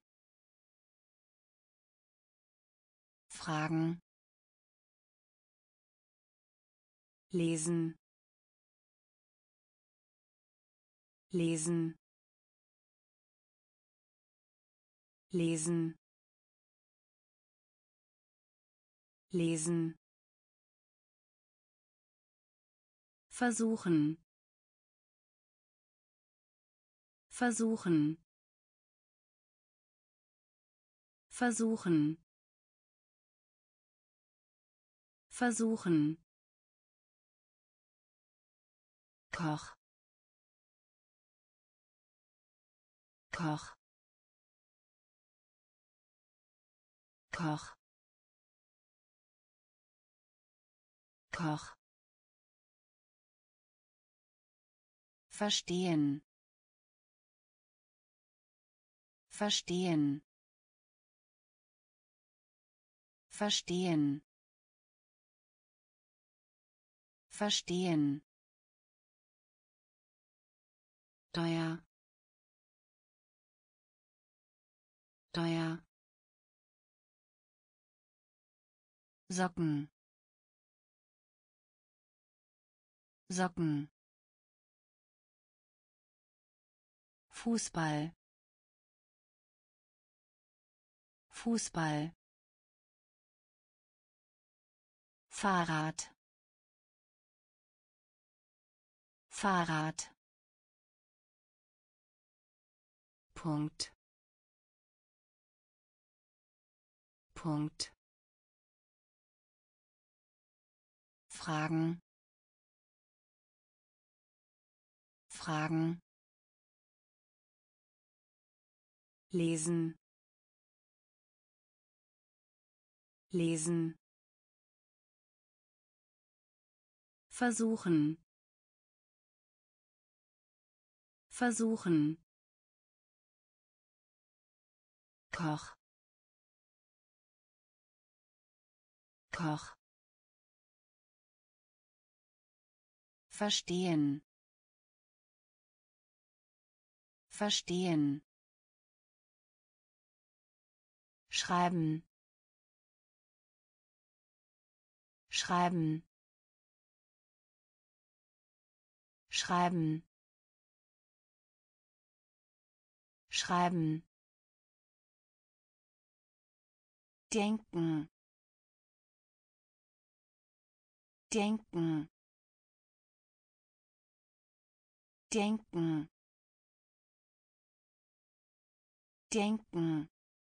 Fragen. Lesen, lesen, lesen, lesen. Versuchen, versuchen, versuchen, versuchen. Koch, Koch, Koch, Koch. Verstehen, verstehen, verstehen, verstehen. Teuer, teuer, Socken, Socken. Fußball, Fußball. Fahrrad, Fahrrad. Punkt, Punkt. Fragen, Fragen. Lesen, lesen. Versuchen, versuchen. Koch, Koch. Verstehen, verstehen. Schreiben, schreiben, schreiben, schreiben. Denken, denken, denken, denken.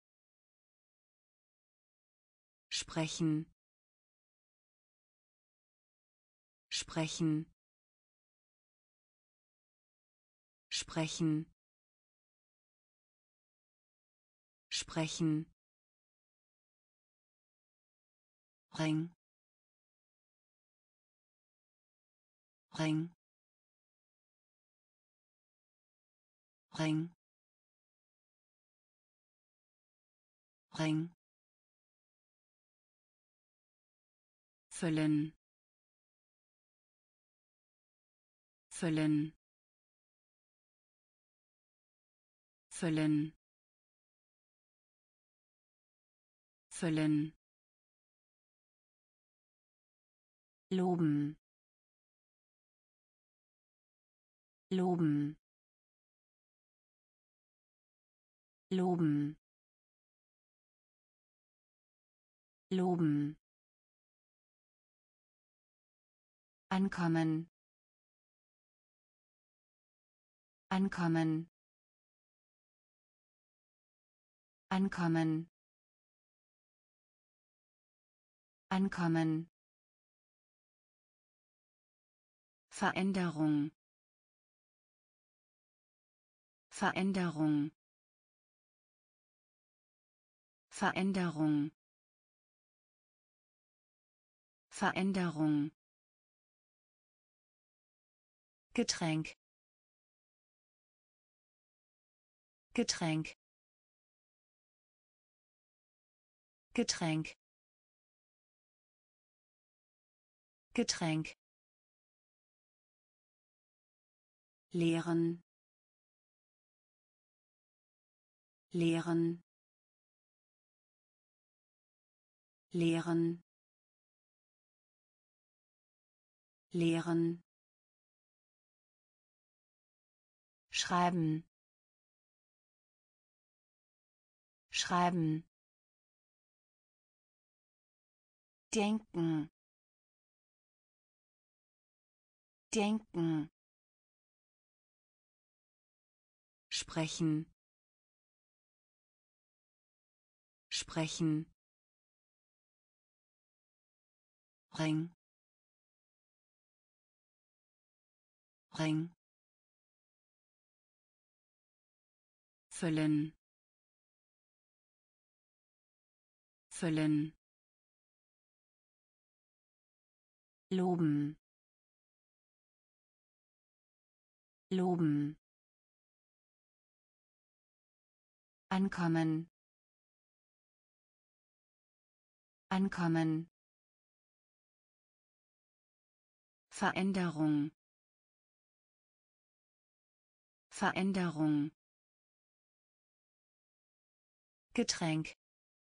Sprechen, sprechen, sprechen, sprechen. Ring, Ring, Ring, Ring. Füllen. Füllen. Füllen. Füllen. Loben. Loben. Loben. Loben. Ankommen. Ankommen. Ankommen. Ankommen. Veränderung. Veränderung. Veränderung. Veränderung. Getränk. Getränk. Getränk. Getränk. Lehren. Lehren. Lehren. Lehren. Schreiben. Schreiben. Denken. Denken. Sprechen. Sprechen. Ring. Ring. Füllen. Füllen. Loben. Loben. Ankommen. Ankommen. Veränderung. Veränderung. Getränk.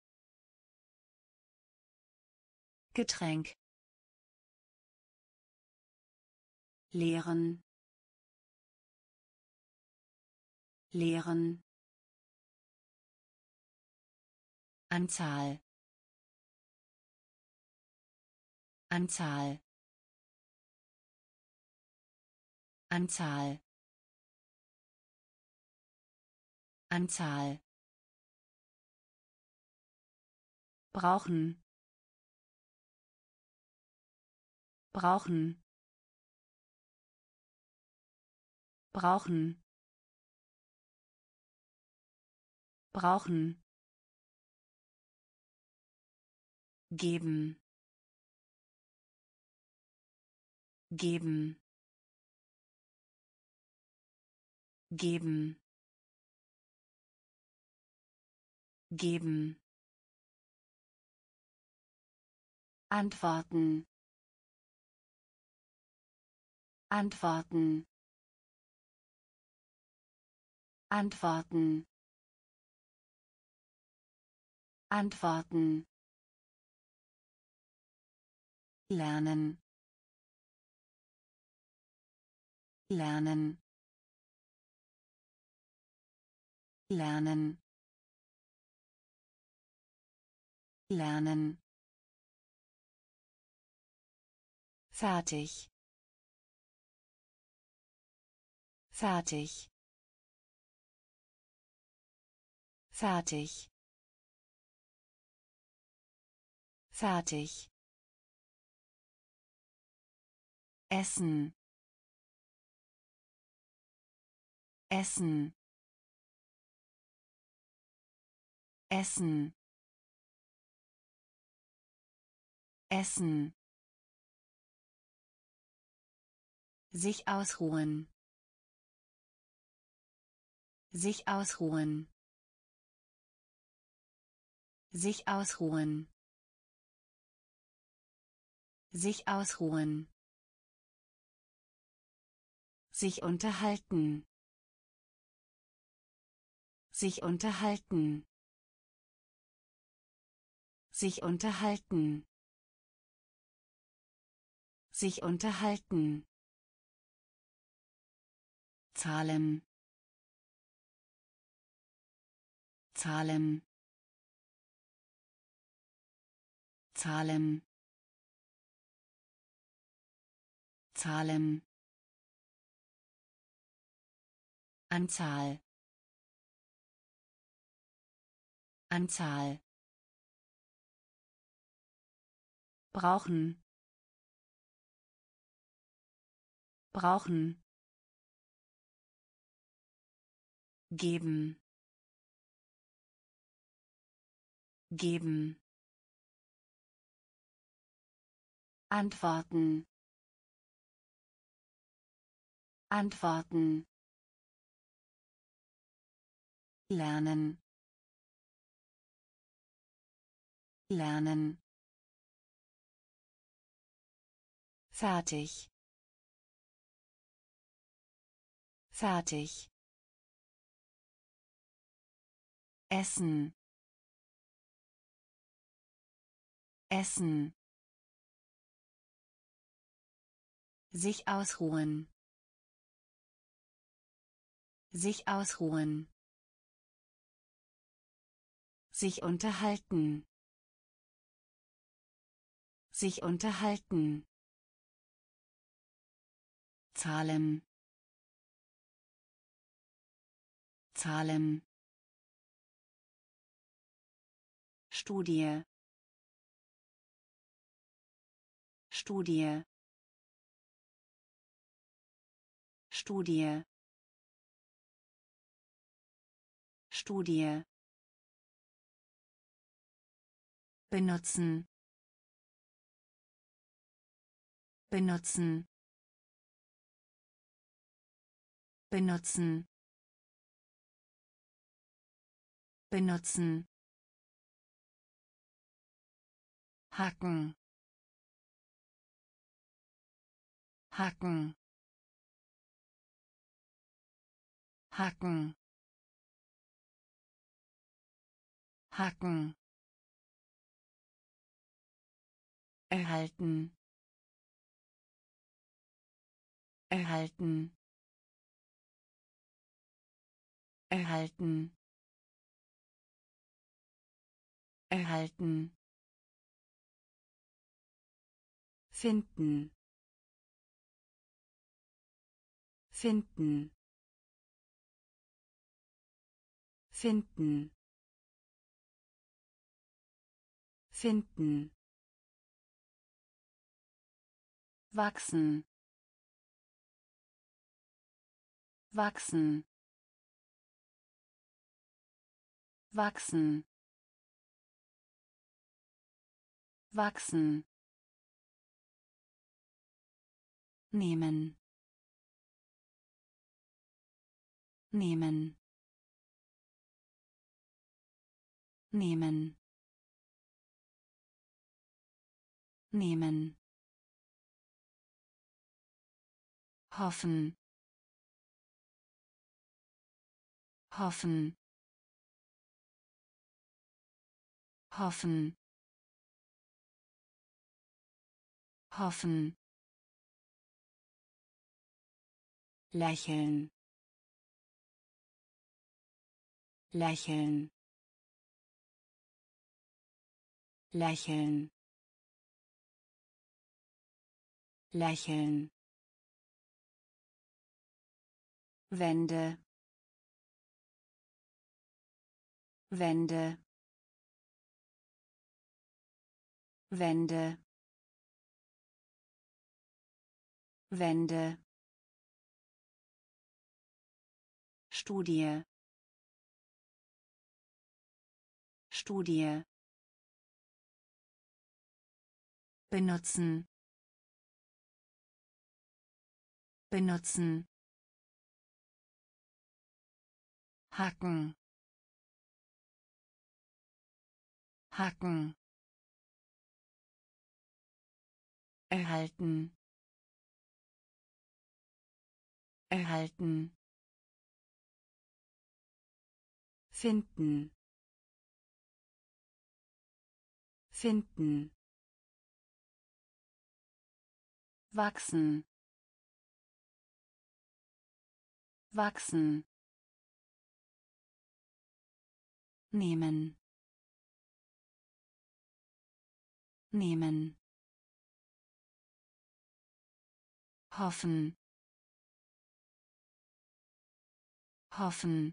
Getränk. Lehren. Lehren. Anzahl. Anzahl. Anzahl. Anzahl. Brauchen. Brauchen. Brauchen. Brauchen. Geben. Geben. Geben. Geben. Antworten. Antworten. Antworten. Antworten. Lernen. Lernen. Lernen. Lernen. Fertig. Fertig. Fertig. Fertig. Essen. Essen. Essen. Essen. Sich ausruhen. Sich ausruhen. Sich ausruhen. Sich ausruhen. Sich unterhalten. Sich unterhalten. Sich unterhalten. Sich unterhalten. Zahlen. Zahlen. Zahlen. Zahlen. Anzahl. Anzahl. Brauchen. Brauchen. Geben. Geben. Antworten. Antworten. Lernen. Lernen. Fertig. Fertig. Essen. Essen. Sich ausruhen. Sich ausruhen. Sich unterhalten. Sich unterhalten. Zahlen. Zahlen. Studie. Studie. Studie. Studie. Benutzen. Benutzen. Benutzen. Benutzen. Hacken. Hacken. Hacken. Hacken. Erhalten. Erhalten. Erhalten. Erhalten. Finden. Finden. Finden. Finden. Wachsen. Wachsen. Wachsen. Wachsen. Nehmen. Nehmen. Nehmen. Nehmen. Hoffen. Hoffen. Hoffen. Hoffen. Lächeln. Lächeln. Lächeln. Lächeln. Wände. Wände. Wände. Wände. Studie. Studie. Benutzen. Benutzen. Hacken. Hacken. Erhalten. Erhalten. Finden. Finden. Wachsen. Wachsen. Nehmen. Nehmen. Hoffen. Hoffen.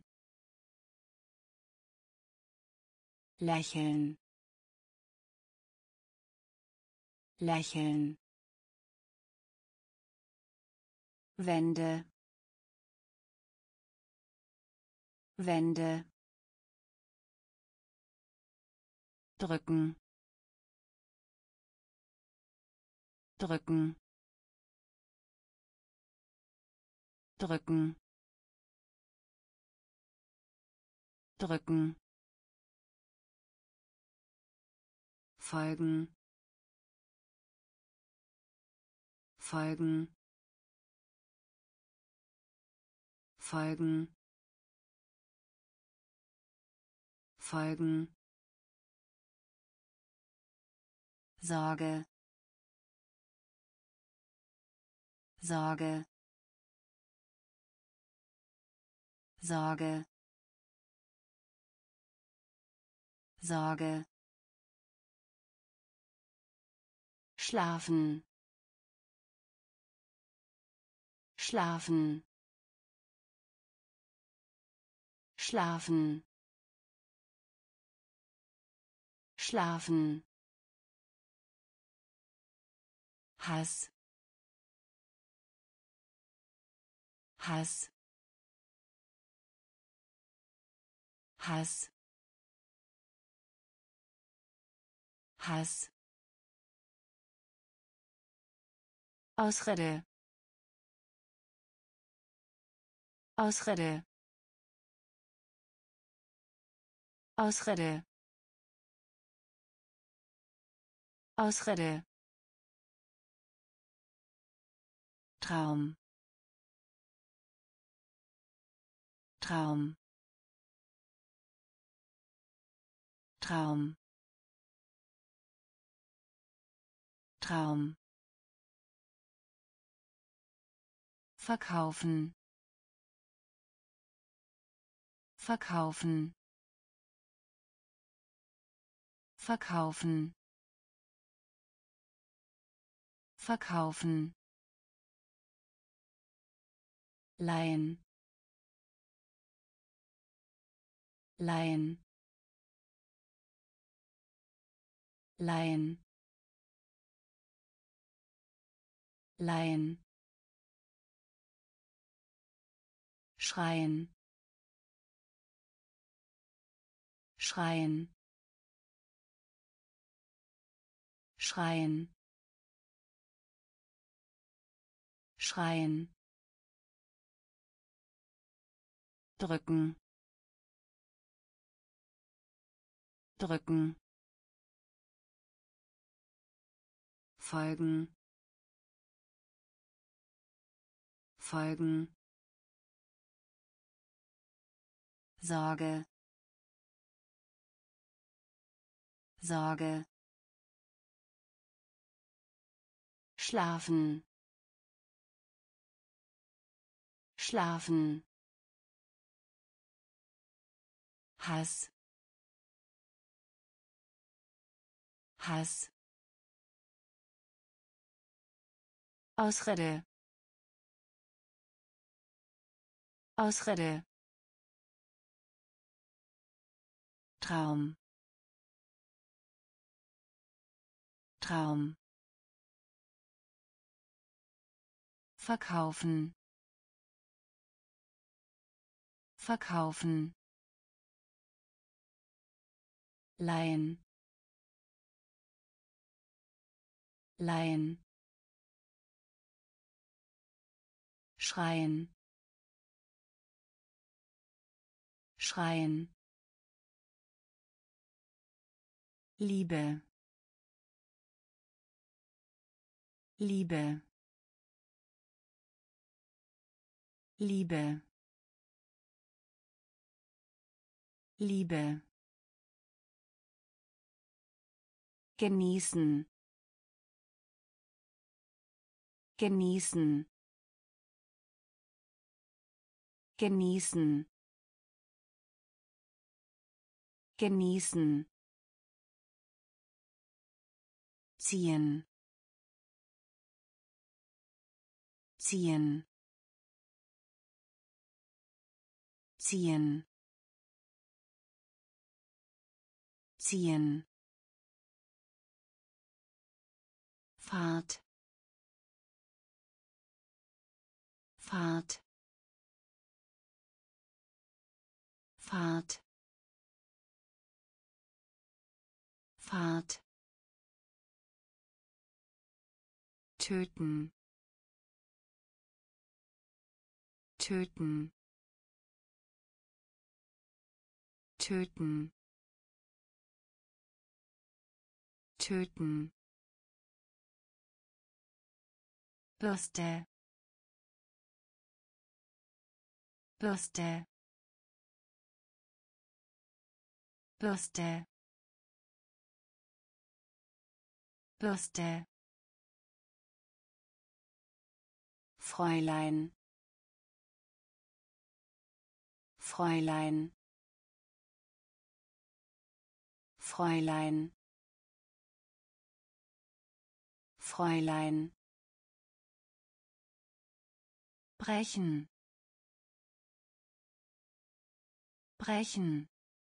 Lächeln. Lächeln. Wände. Wände. Drücken. Drücken. Drücken. Drücken. Folgen. Folgen. Folgen. Folgen. Sorge. Sorge. Sorge. Sorge. Schlafen. Schlafen. Schlafen. Schlafen. Hass. Hass. Hass. Hass. Ausrede. Ausrede. Ausrede. Ausrede. Traum. Traum. Traum. Traum. Verkaufen. Verkaufen. Verkaufen. Verkaufen. Leihen. Leihen. Leihen. Leihen. Schreien. Schreien. Schreien. Schreien. Drücken. Drücken. Folgen. Folgen. Sorge. Sorge. Schlafen. Schlafen. Hass. Hass. Ausrede. Ausrede. Traum. Traum. Verkaufen. Verkaufen. Leihen. Leihen. Schreien. Schreien. Liebe, Liebe, Liebe, Liebe. Genießen, genießen, genießen, genießen. Ziehen, ziehen, ziehen, ziehen. Fahrt, Fahrt, Fahrt, Fahrt. Töten, töten, töten, töten. Bürste, Bürste, Bürste, Bürste. Fräulein, Fräulein, Fräulein, Fräulein. Brechen, brechen,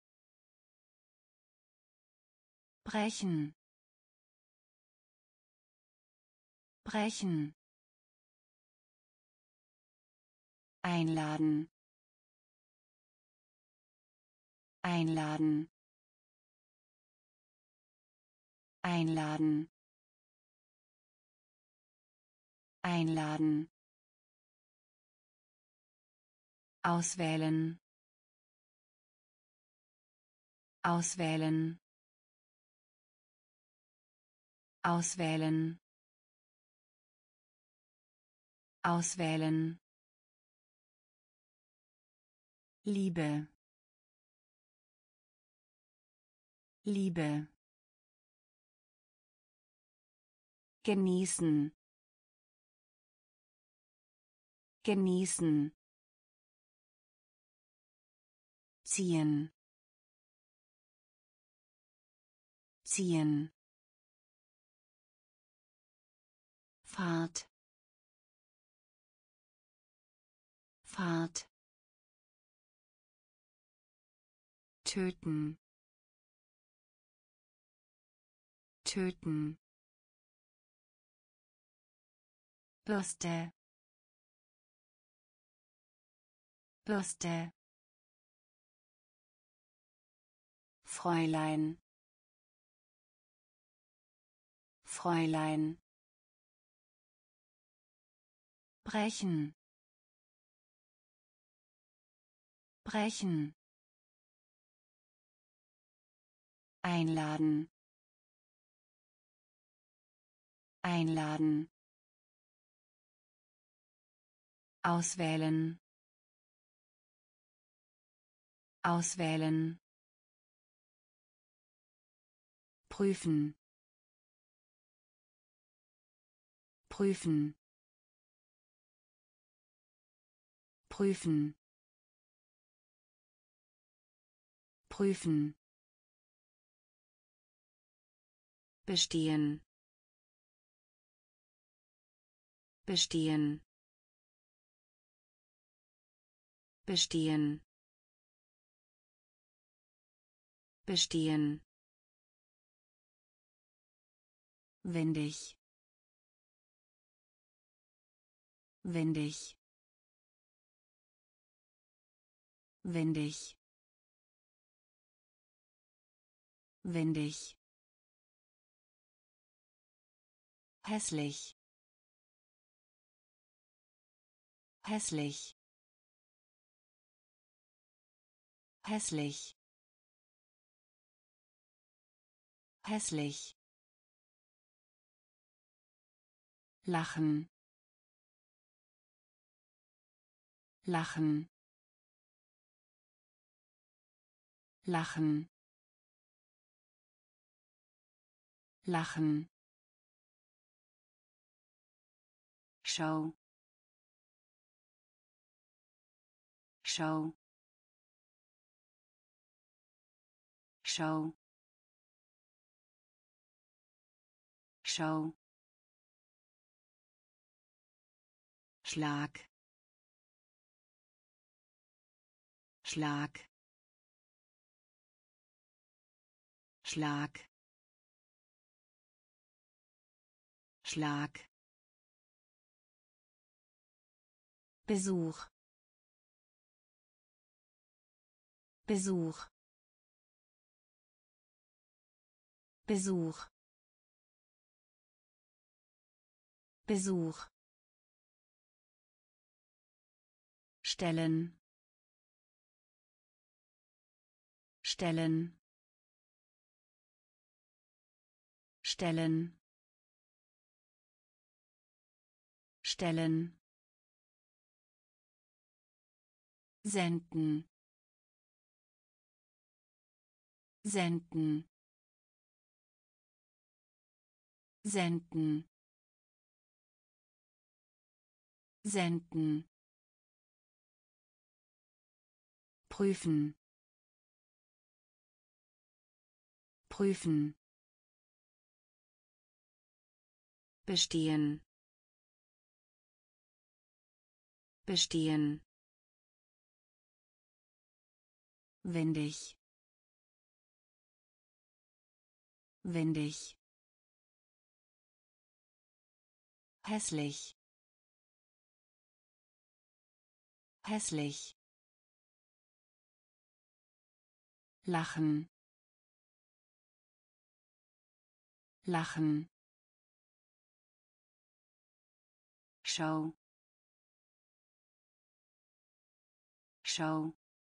brechen, brechen. Einladen, einladen, einladen, einladen. Auswählen, auswählen, auswählen, auswählen. Liebe, Liebe. Genießen, genießen. Ziehen, ziehen. Fahrt, Fahrt. Töten, töten. Bürste, Bürste. Fräulein, Fräulein. Brechen, brechen. Einladen, einladen. Auswählen, auswählen. Prüfen, prüfen, prüfen, prüfen. Bestehen, bestehen, bestehen, bestehen. Windig, windig, windig, windig. Hässlich, hässlich, hässlich. hässlich, lachen, lachen, lachen, lachen, Schau, Schau, Schau, Schau, Schlag, Schlag, Schlag, Schlag, Besuch, Besuch, Besuch, Besuch, stellen, stellen, stellen, stellen, senden, senden, senden, senden, prüfen, prüfen, bestehen, bestehen, windig, windig, hässlich, hässlich, lachen, lachen, Schau, Schau,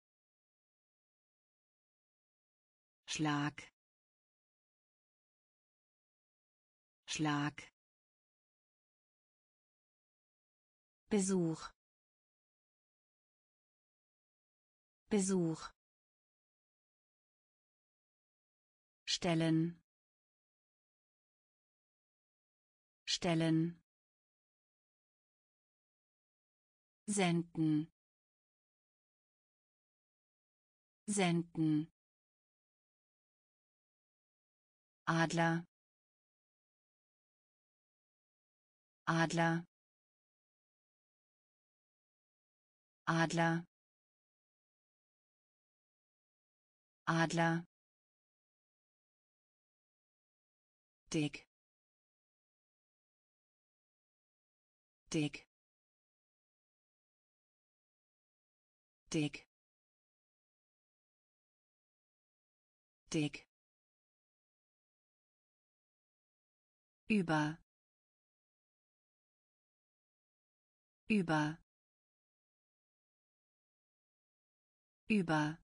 Schlag, Schlag, Besuch, Besuch, stellen, stellen, senden, senden, Adler, Adler, Adler, Adler, dick, dick, dick, dick, über, über, über,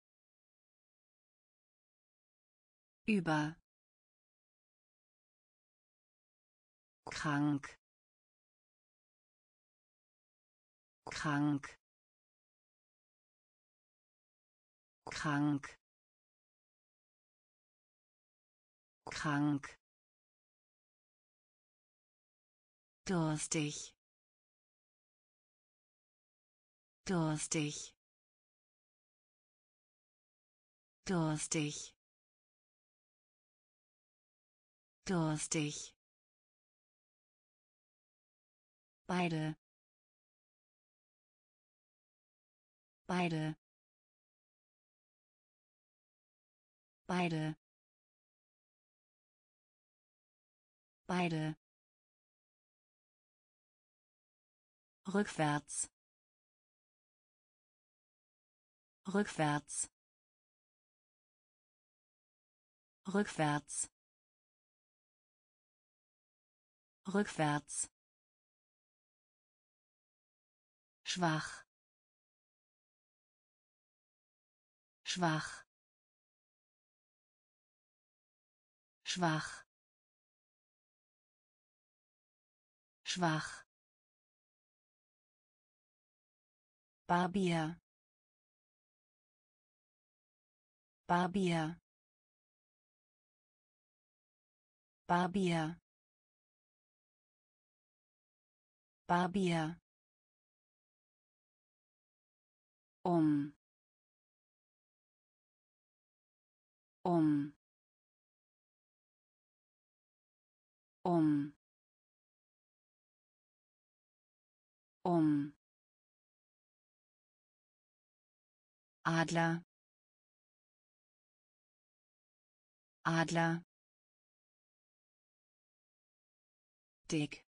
über, krank, krank, krank, krank, durstig, durstig, durstig, durstig, beide, beide, beide, beide, rückwärts, rückwärts, rückwärts, rückwärts, schwach, schwach, schwach, schwach, Barbier, Barbier, Barbier, Barbier, um, um, um, um, Adler, Adler, dick,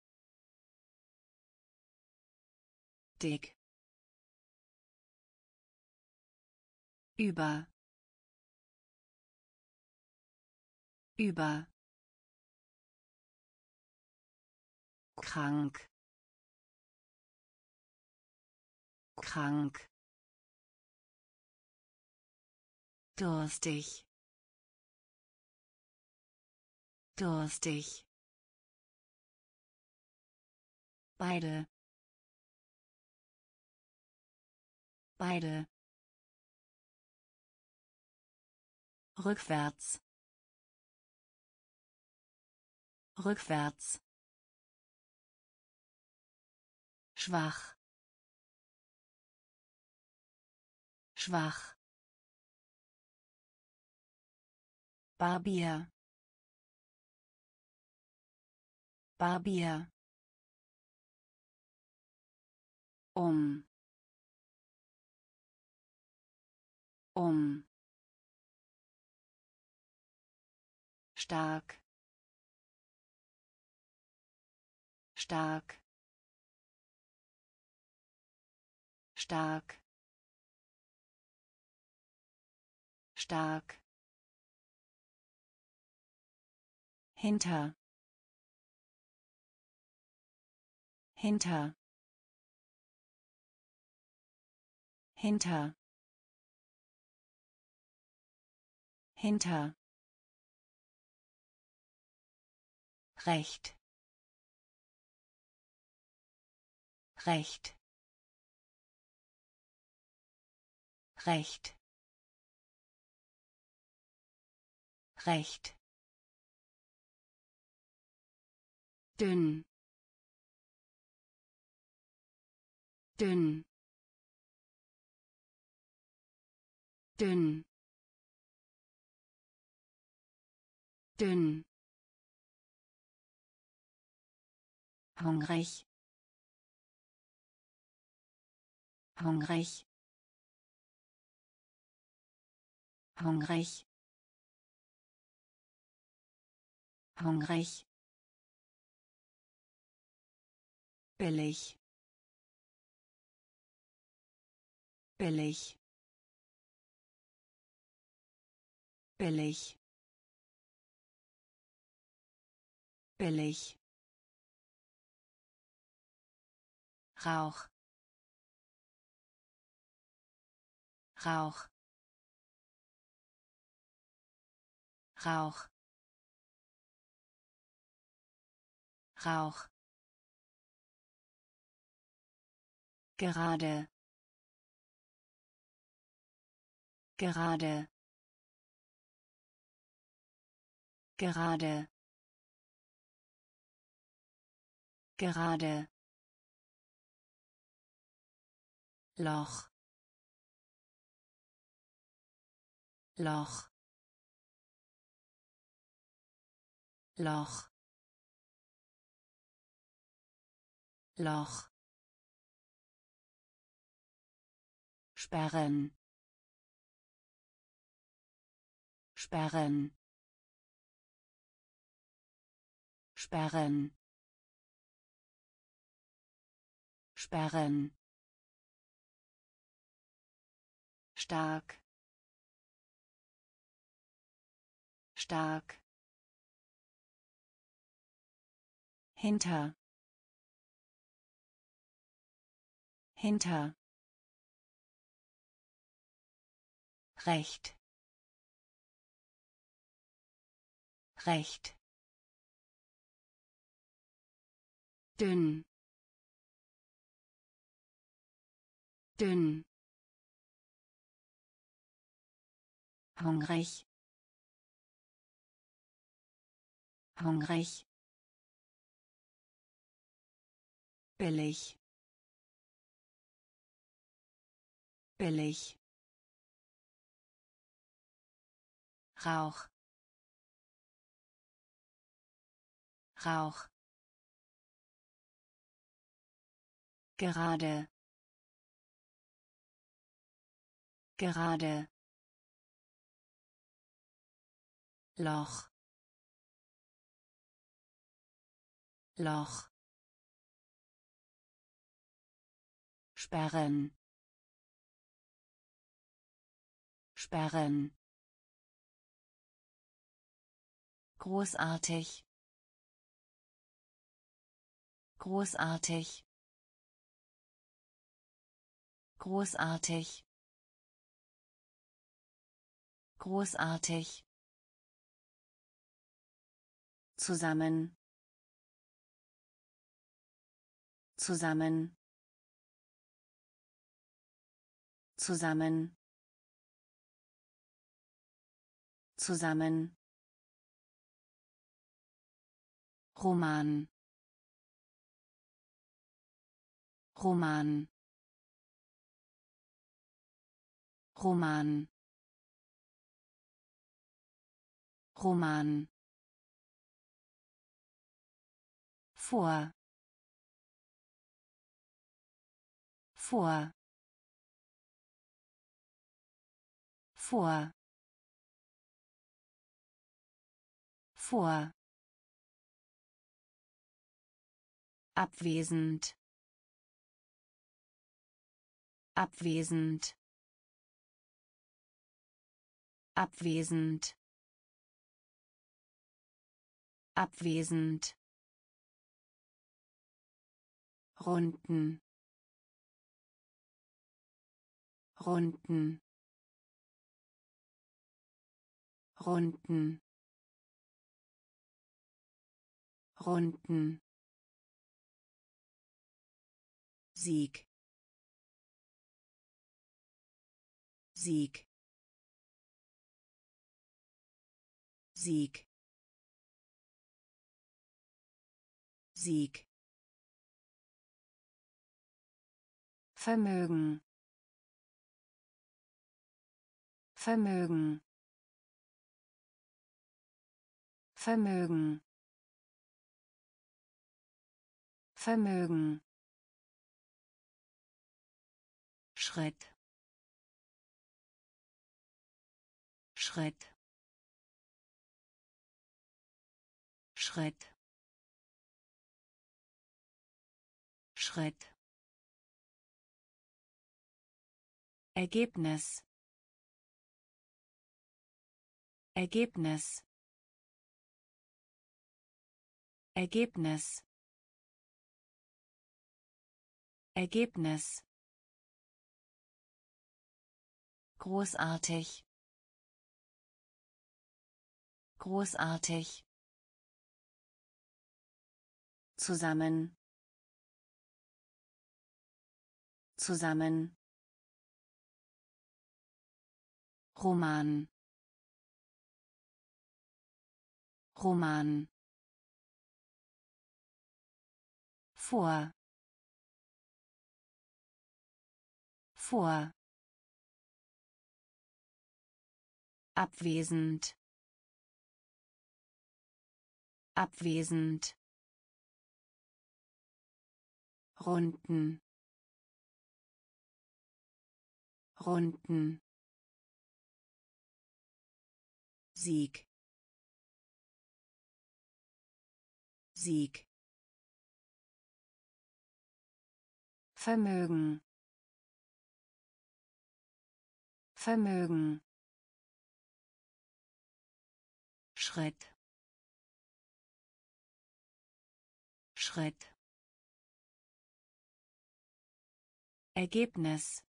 dick, über, über, krank, krank, durstig, durstig, beide, beide, rückwärts, rückwärts, schwach, schwach, Barbier, Barbier, um, um, stark, stark, stark, stark, hinter, hinter, hinter, hinter, recht, recht, recht, recht, dünn, dünn, dünn, dünn, hungrig, hungrig, hungrig, hungrig, billig, billig, billig, billig, Rauch, Rauch, Rauch, Rauch, gerade, gerade, gerade, gerade, Loch, Loch, Loch, Loch, sperren, sperren, sperren, sperren, stark, stark, hinter, hinter, recht, recht, dünn, dünn, hungrig, hungrig, billig, billig, Rauch, Rauch, gerade, gerade, Loch, Loch, sperren, sperren, großartig, großartig, großartig, großartig, zusammen, zusammen, zusammen, zusammen, Roman, Roman, Roman, Roman, vor, vor, vor, vor, abwesend, abwesend, abwesend, abwesend, runden, runden, runden, runden, Sieg, Sieg, Sieg, Sieg, Vermögen, Vermögen, Vermögen, Vermögen, Schritt, Schritt, Schritt, Schritt, Ergebnis, Ergebnis, Ergebnis, Ergebnis, großartig, großartig, zusammen, zusammen, Roman, Roman, vor, vor, abwesend, abwesend, runden, runden, Sieg, Sieg, Vermögen, Vermögen, Schritt, Schritt, Ergebnis,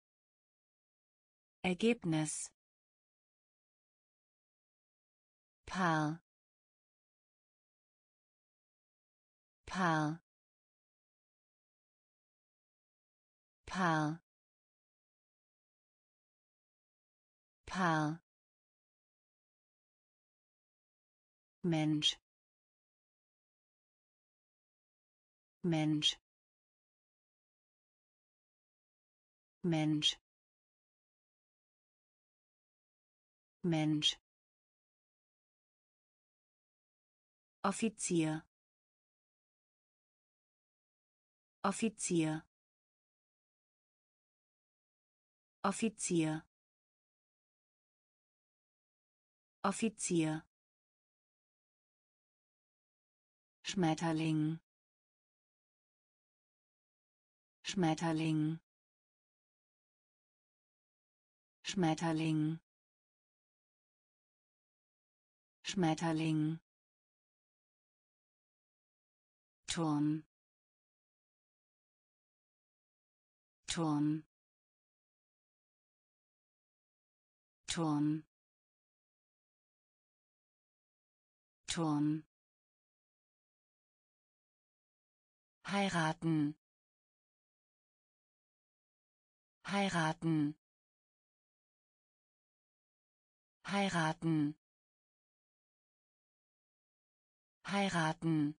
Ergebnis, Paar, Paar, Paar, Paar, Mensch, Mensch, Mensch, Mensch, Offizier, Offizier, Offizier, Offizier, Schmetterling, Schmetterling, Schmetterling, Schmetterling, Turm, Turm, Turm, Turm, heiraten, heiraten, heiraten, heiraten,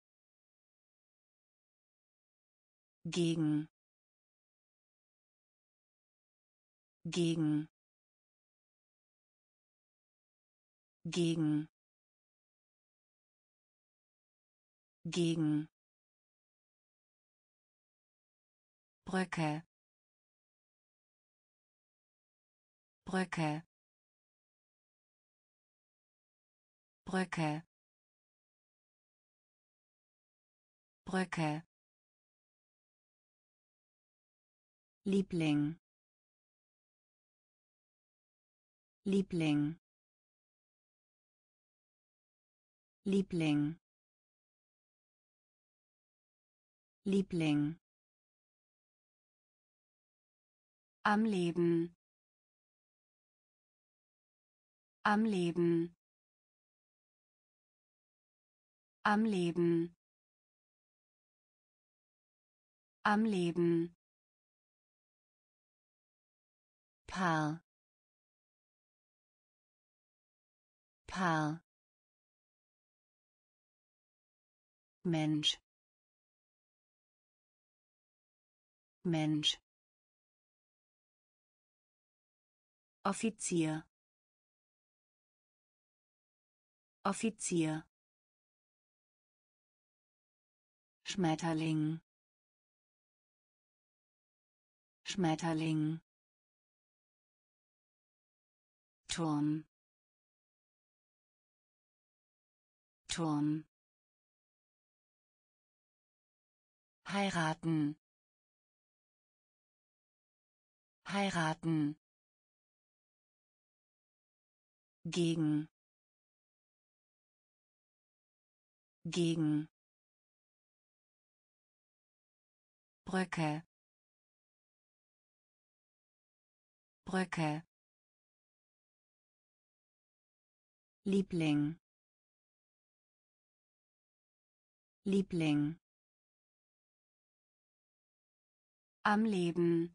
gegen, gegen, gegen, gegen, Brücke, Brücke, Brücke, Brücke, Liebling, Liebling, Liebling, Liebling, am Leben, am Leben, am Leben, am Leben, Paar, Paar, Mensch, Mensch, Offizier, Offizier, Schmetterling, Schmetterling, Turm, Turm, heiraten, heiraten, gegen, gegen, Brücke, Brücke, Liebling, Liebling, am Leben,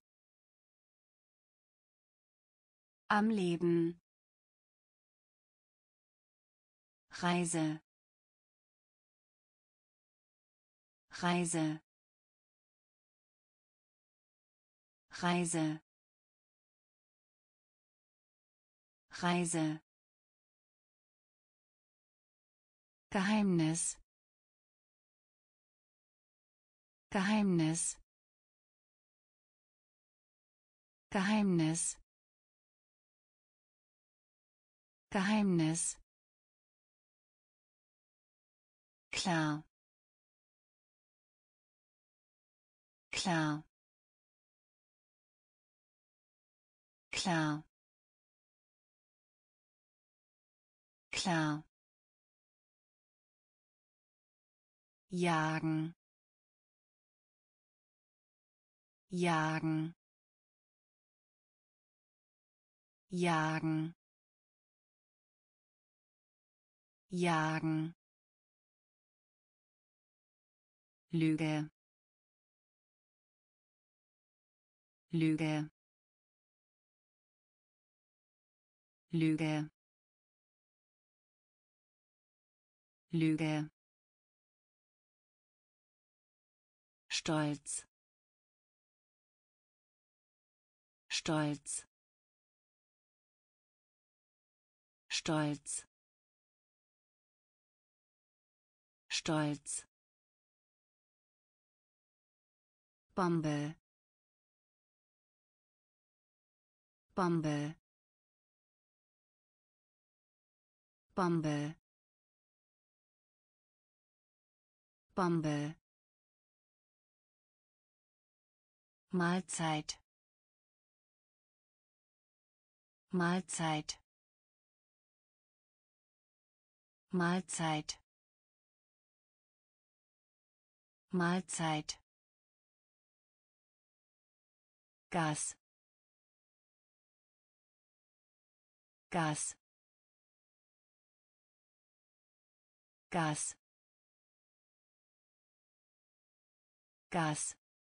am Leben, Reise, Reise, Reise, Reise, Geheimnis, Geheimnis, Geheimnis, Geheimnis, klar, klar, klar, klar, jagen, jagen, jagen, jagen, Lüge, Lüge, Lüge, Lüge, Stolz, Stolz, Stolz, Stolz, Bombe, Bombe, Bombe, Bombe, Mahlzeit, Mahlzeit, Mahlzeit, Mahlzeit, Gas, Gas, Gas, Gas,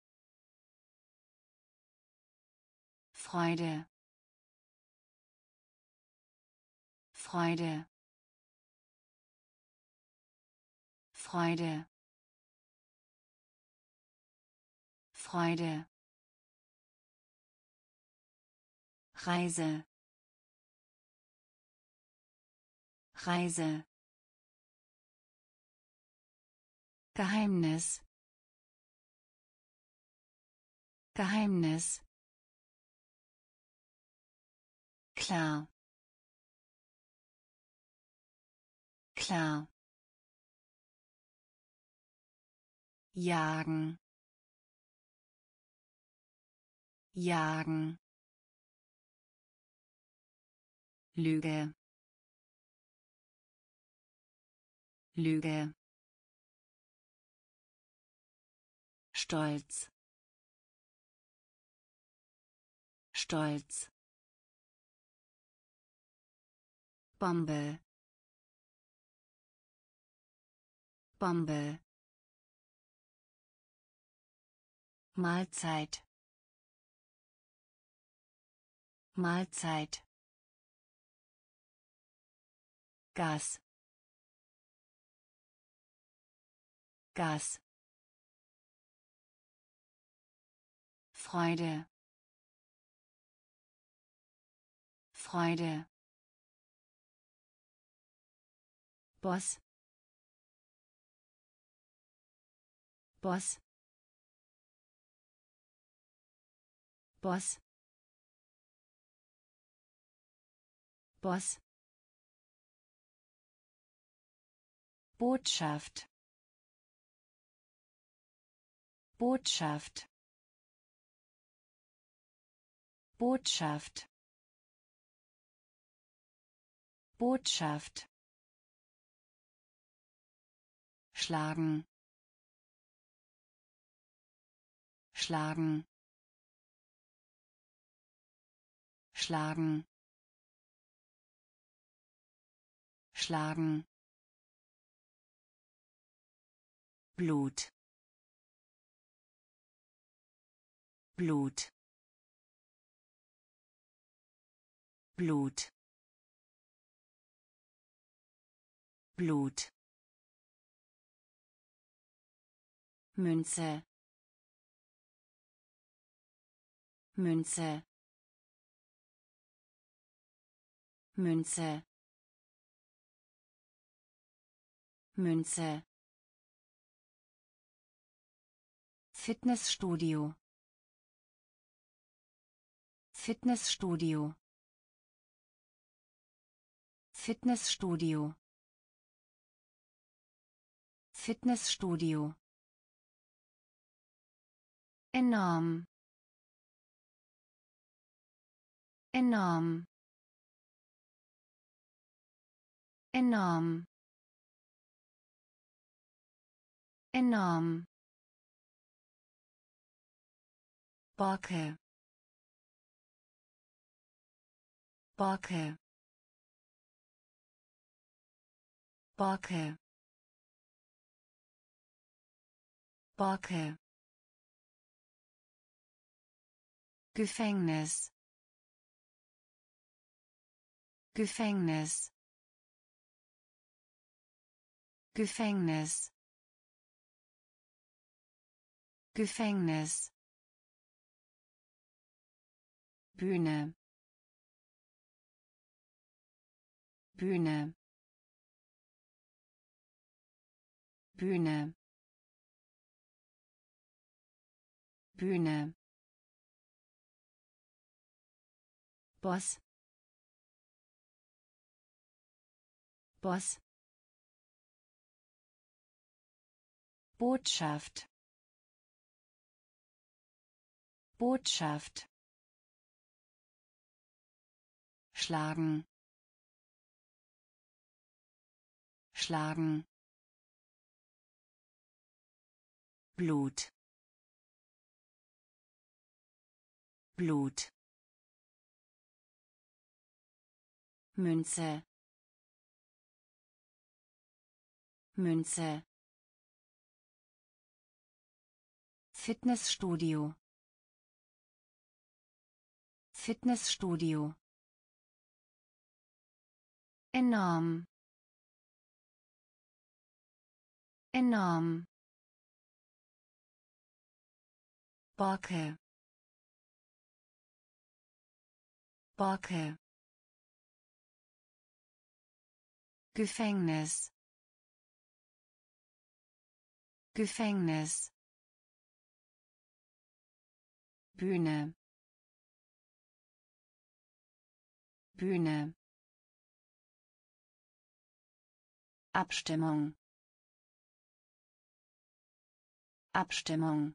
Freude, Freude, Freude, Freude, Reise, Reise, Geheimnis, Geheimnis, klar, klar, jagen, jagen, Lüge, Lüge, Stolz, Stolz, Bombe, Bombe, Mahlzeit, Mahlzeit, Gas, Gas, Freude, Freude, Boss, Boss, Boss, Boss, Botschaft, Botschaft, Botschaft, Botschaft, schlagen, schlagen, schlagen, schlagen, Blut, Blut, Blut, Blut, Münze, Münze, Münze, Münze, Fitnessstudio, Fitnessstudio, Fitnessstudio, Fitnessstudio, enorm, enorm, enorm, enorm, Borke, Borke, Backe. Backe. Gefängnis. Gefängnis. Gefängnis. Gefängnis. Bühne. Bühne. Bühne. Bühne. Boss. Boss. Botschaft. Botschaft. Schlagen. Schlagen. Blut. Blut. Münze. Münze. Fitnessstudio. Fitnessstudio. Enorm. Enorm. Backe. Backe. Gefängnis. Gefängnis. Bühne. Bühne. Abstimmung. Abstimmung.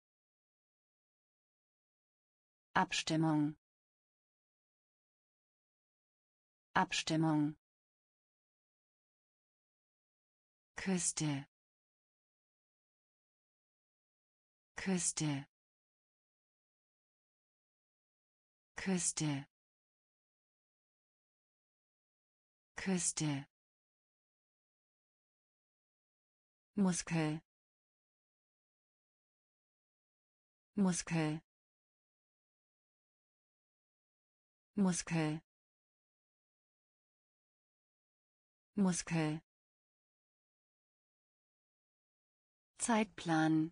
Abstimmung. Abstimmung. Küste. Küste. Küste. Küste. Muskel. Muskel. Muskel. Muskel. Zeitplan.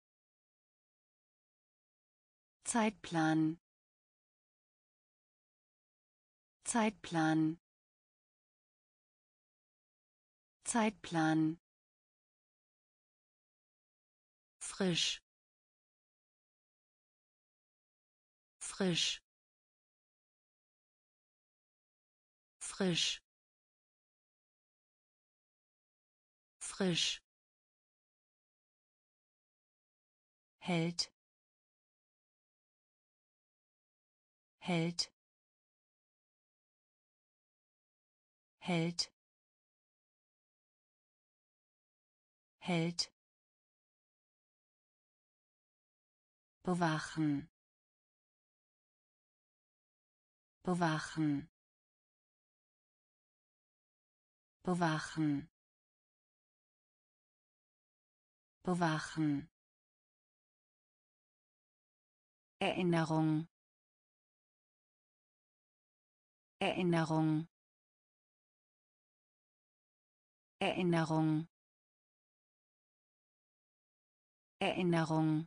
Zeitplan. Zeitplan. Zeitplan. Frisch. Frisch. Frisch. Frisch. Held. Held. Held. Held. Bewachen. Bewachen. Bewachen. Bewachen. Erinnerung. Erinnerung. Erinnerung. Erinnerung.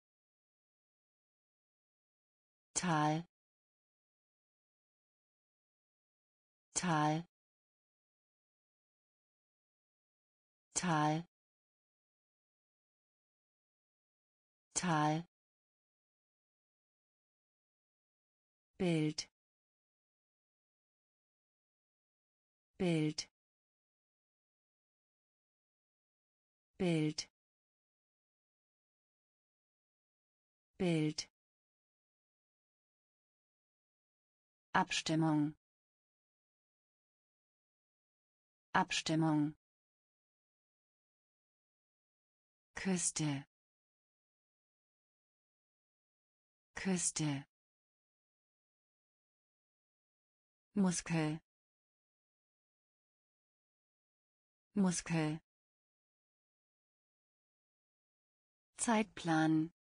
Tal. Tal. Tal. Tal. Bild. Bild. Bild. Bild. Abstimmung. Abstimmung. Küste. Küste. Muskel. Muskel. Zeitplan.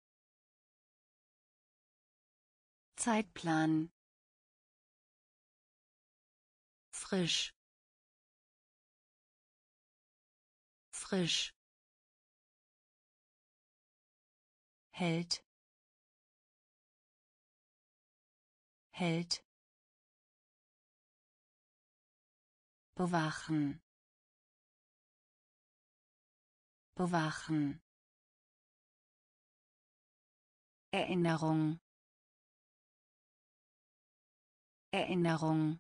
Zeitplan. Frisch. Frisch. Hält. Hält. Bewachen. Bewachen. Erinnerung. Erinnerung.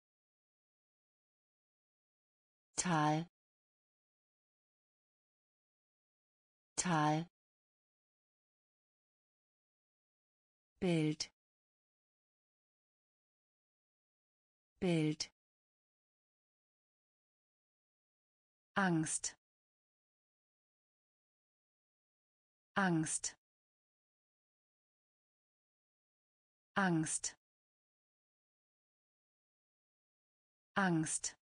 Tal. Tal. Bild. Bild. Angst. Angst. Angst. Angst.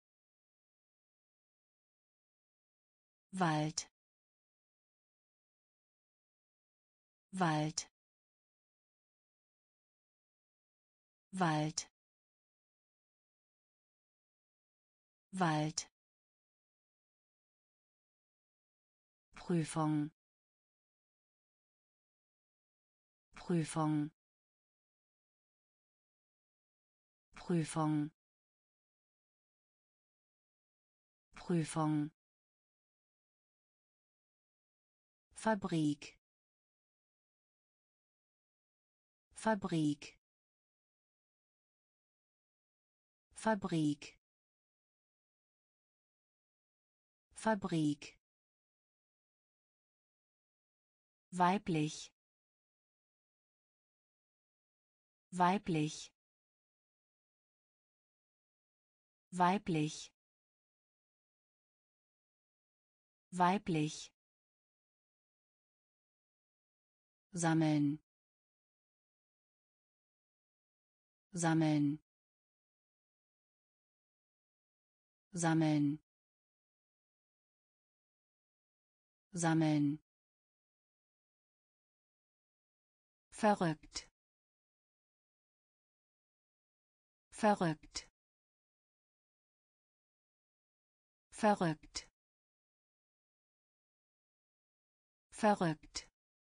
Wald. Wald. Wald. Wald. Prüfung. Prüfung. Prüfung. Prüfung. Fabrik. Fabrik. Fabrik. Fabrik. Weiblich. Weiblich. Weiblich. Weiblich. Sammeln. Sammeln. Sammeln. Sammeln. Verrückt. Verrückt. Verrückt. Verrückt.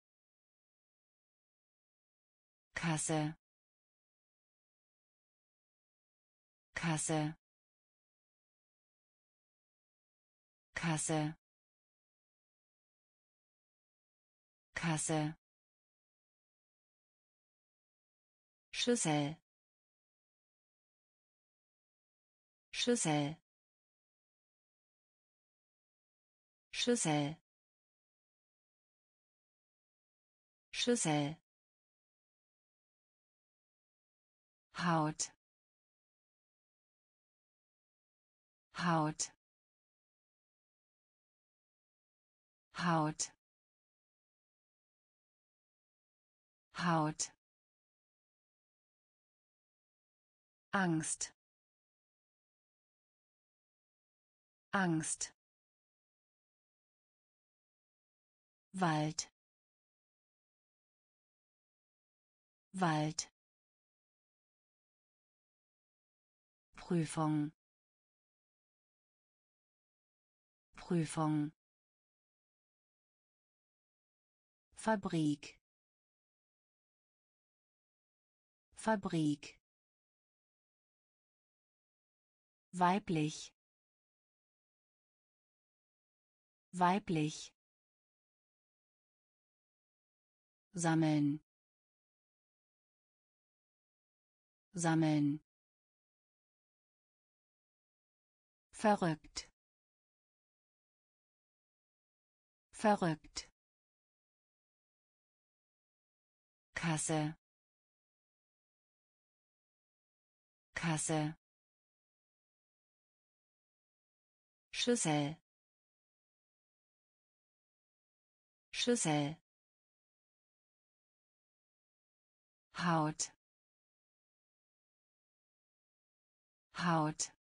Kasse. Kasse. Kasse. Kasse. Schüssel. Schüssel. Schüssel. Schüssel. Haut. Haut. Haut. Haut. Angst. Angst. Wald. Wald. Prüfung. Prüfung. Fabrik. Fabrik. Weiblich. Weiblich. Sammeln. Sammeln. Verrückt. Verrückt. Kasse. Kasse. Schüssel. Schüssel. Haut. Haut.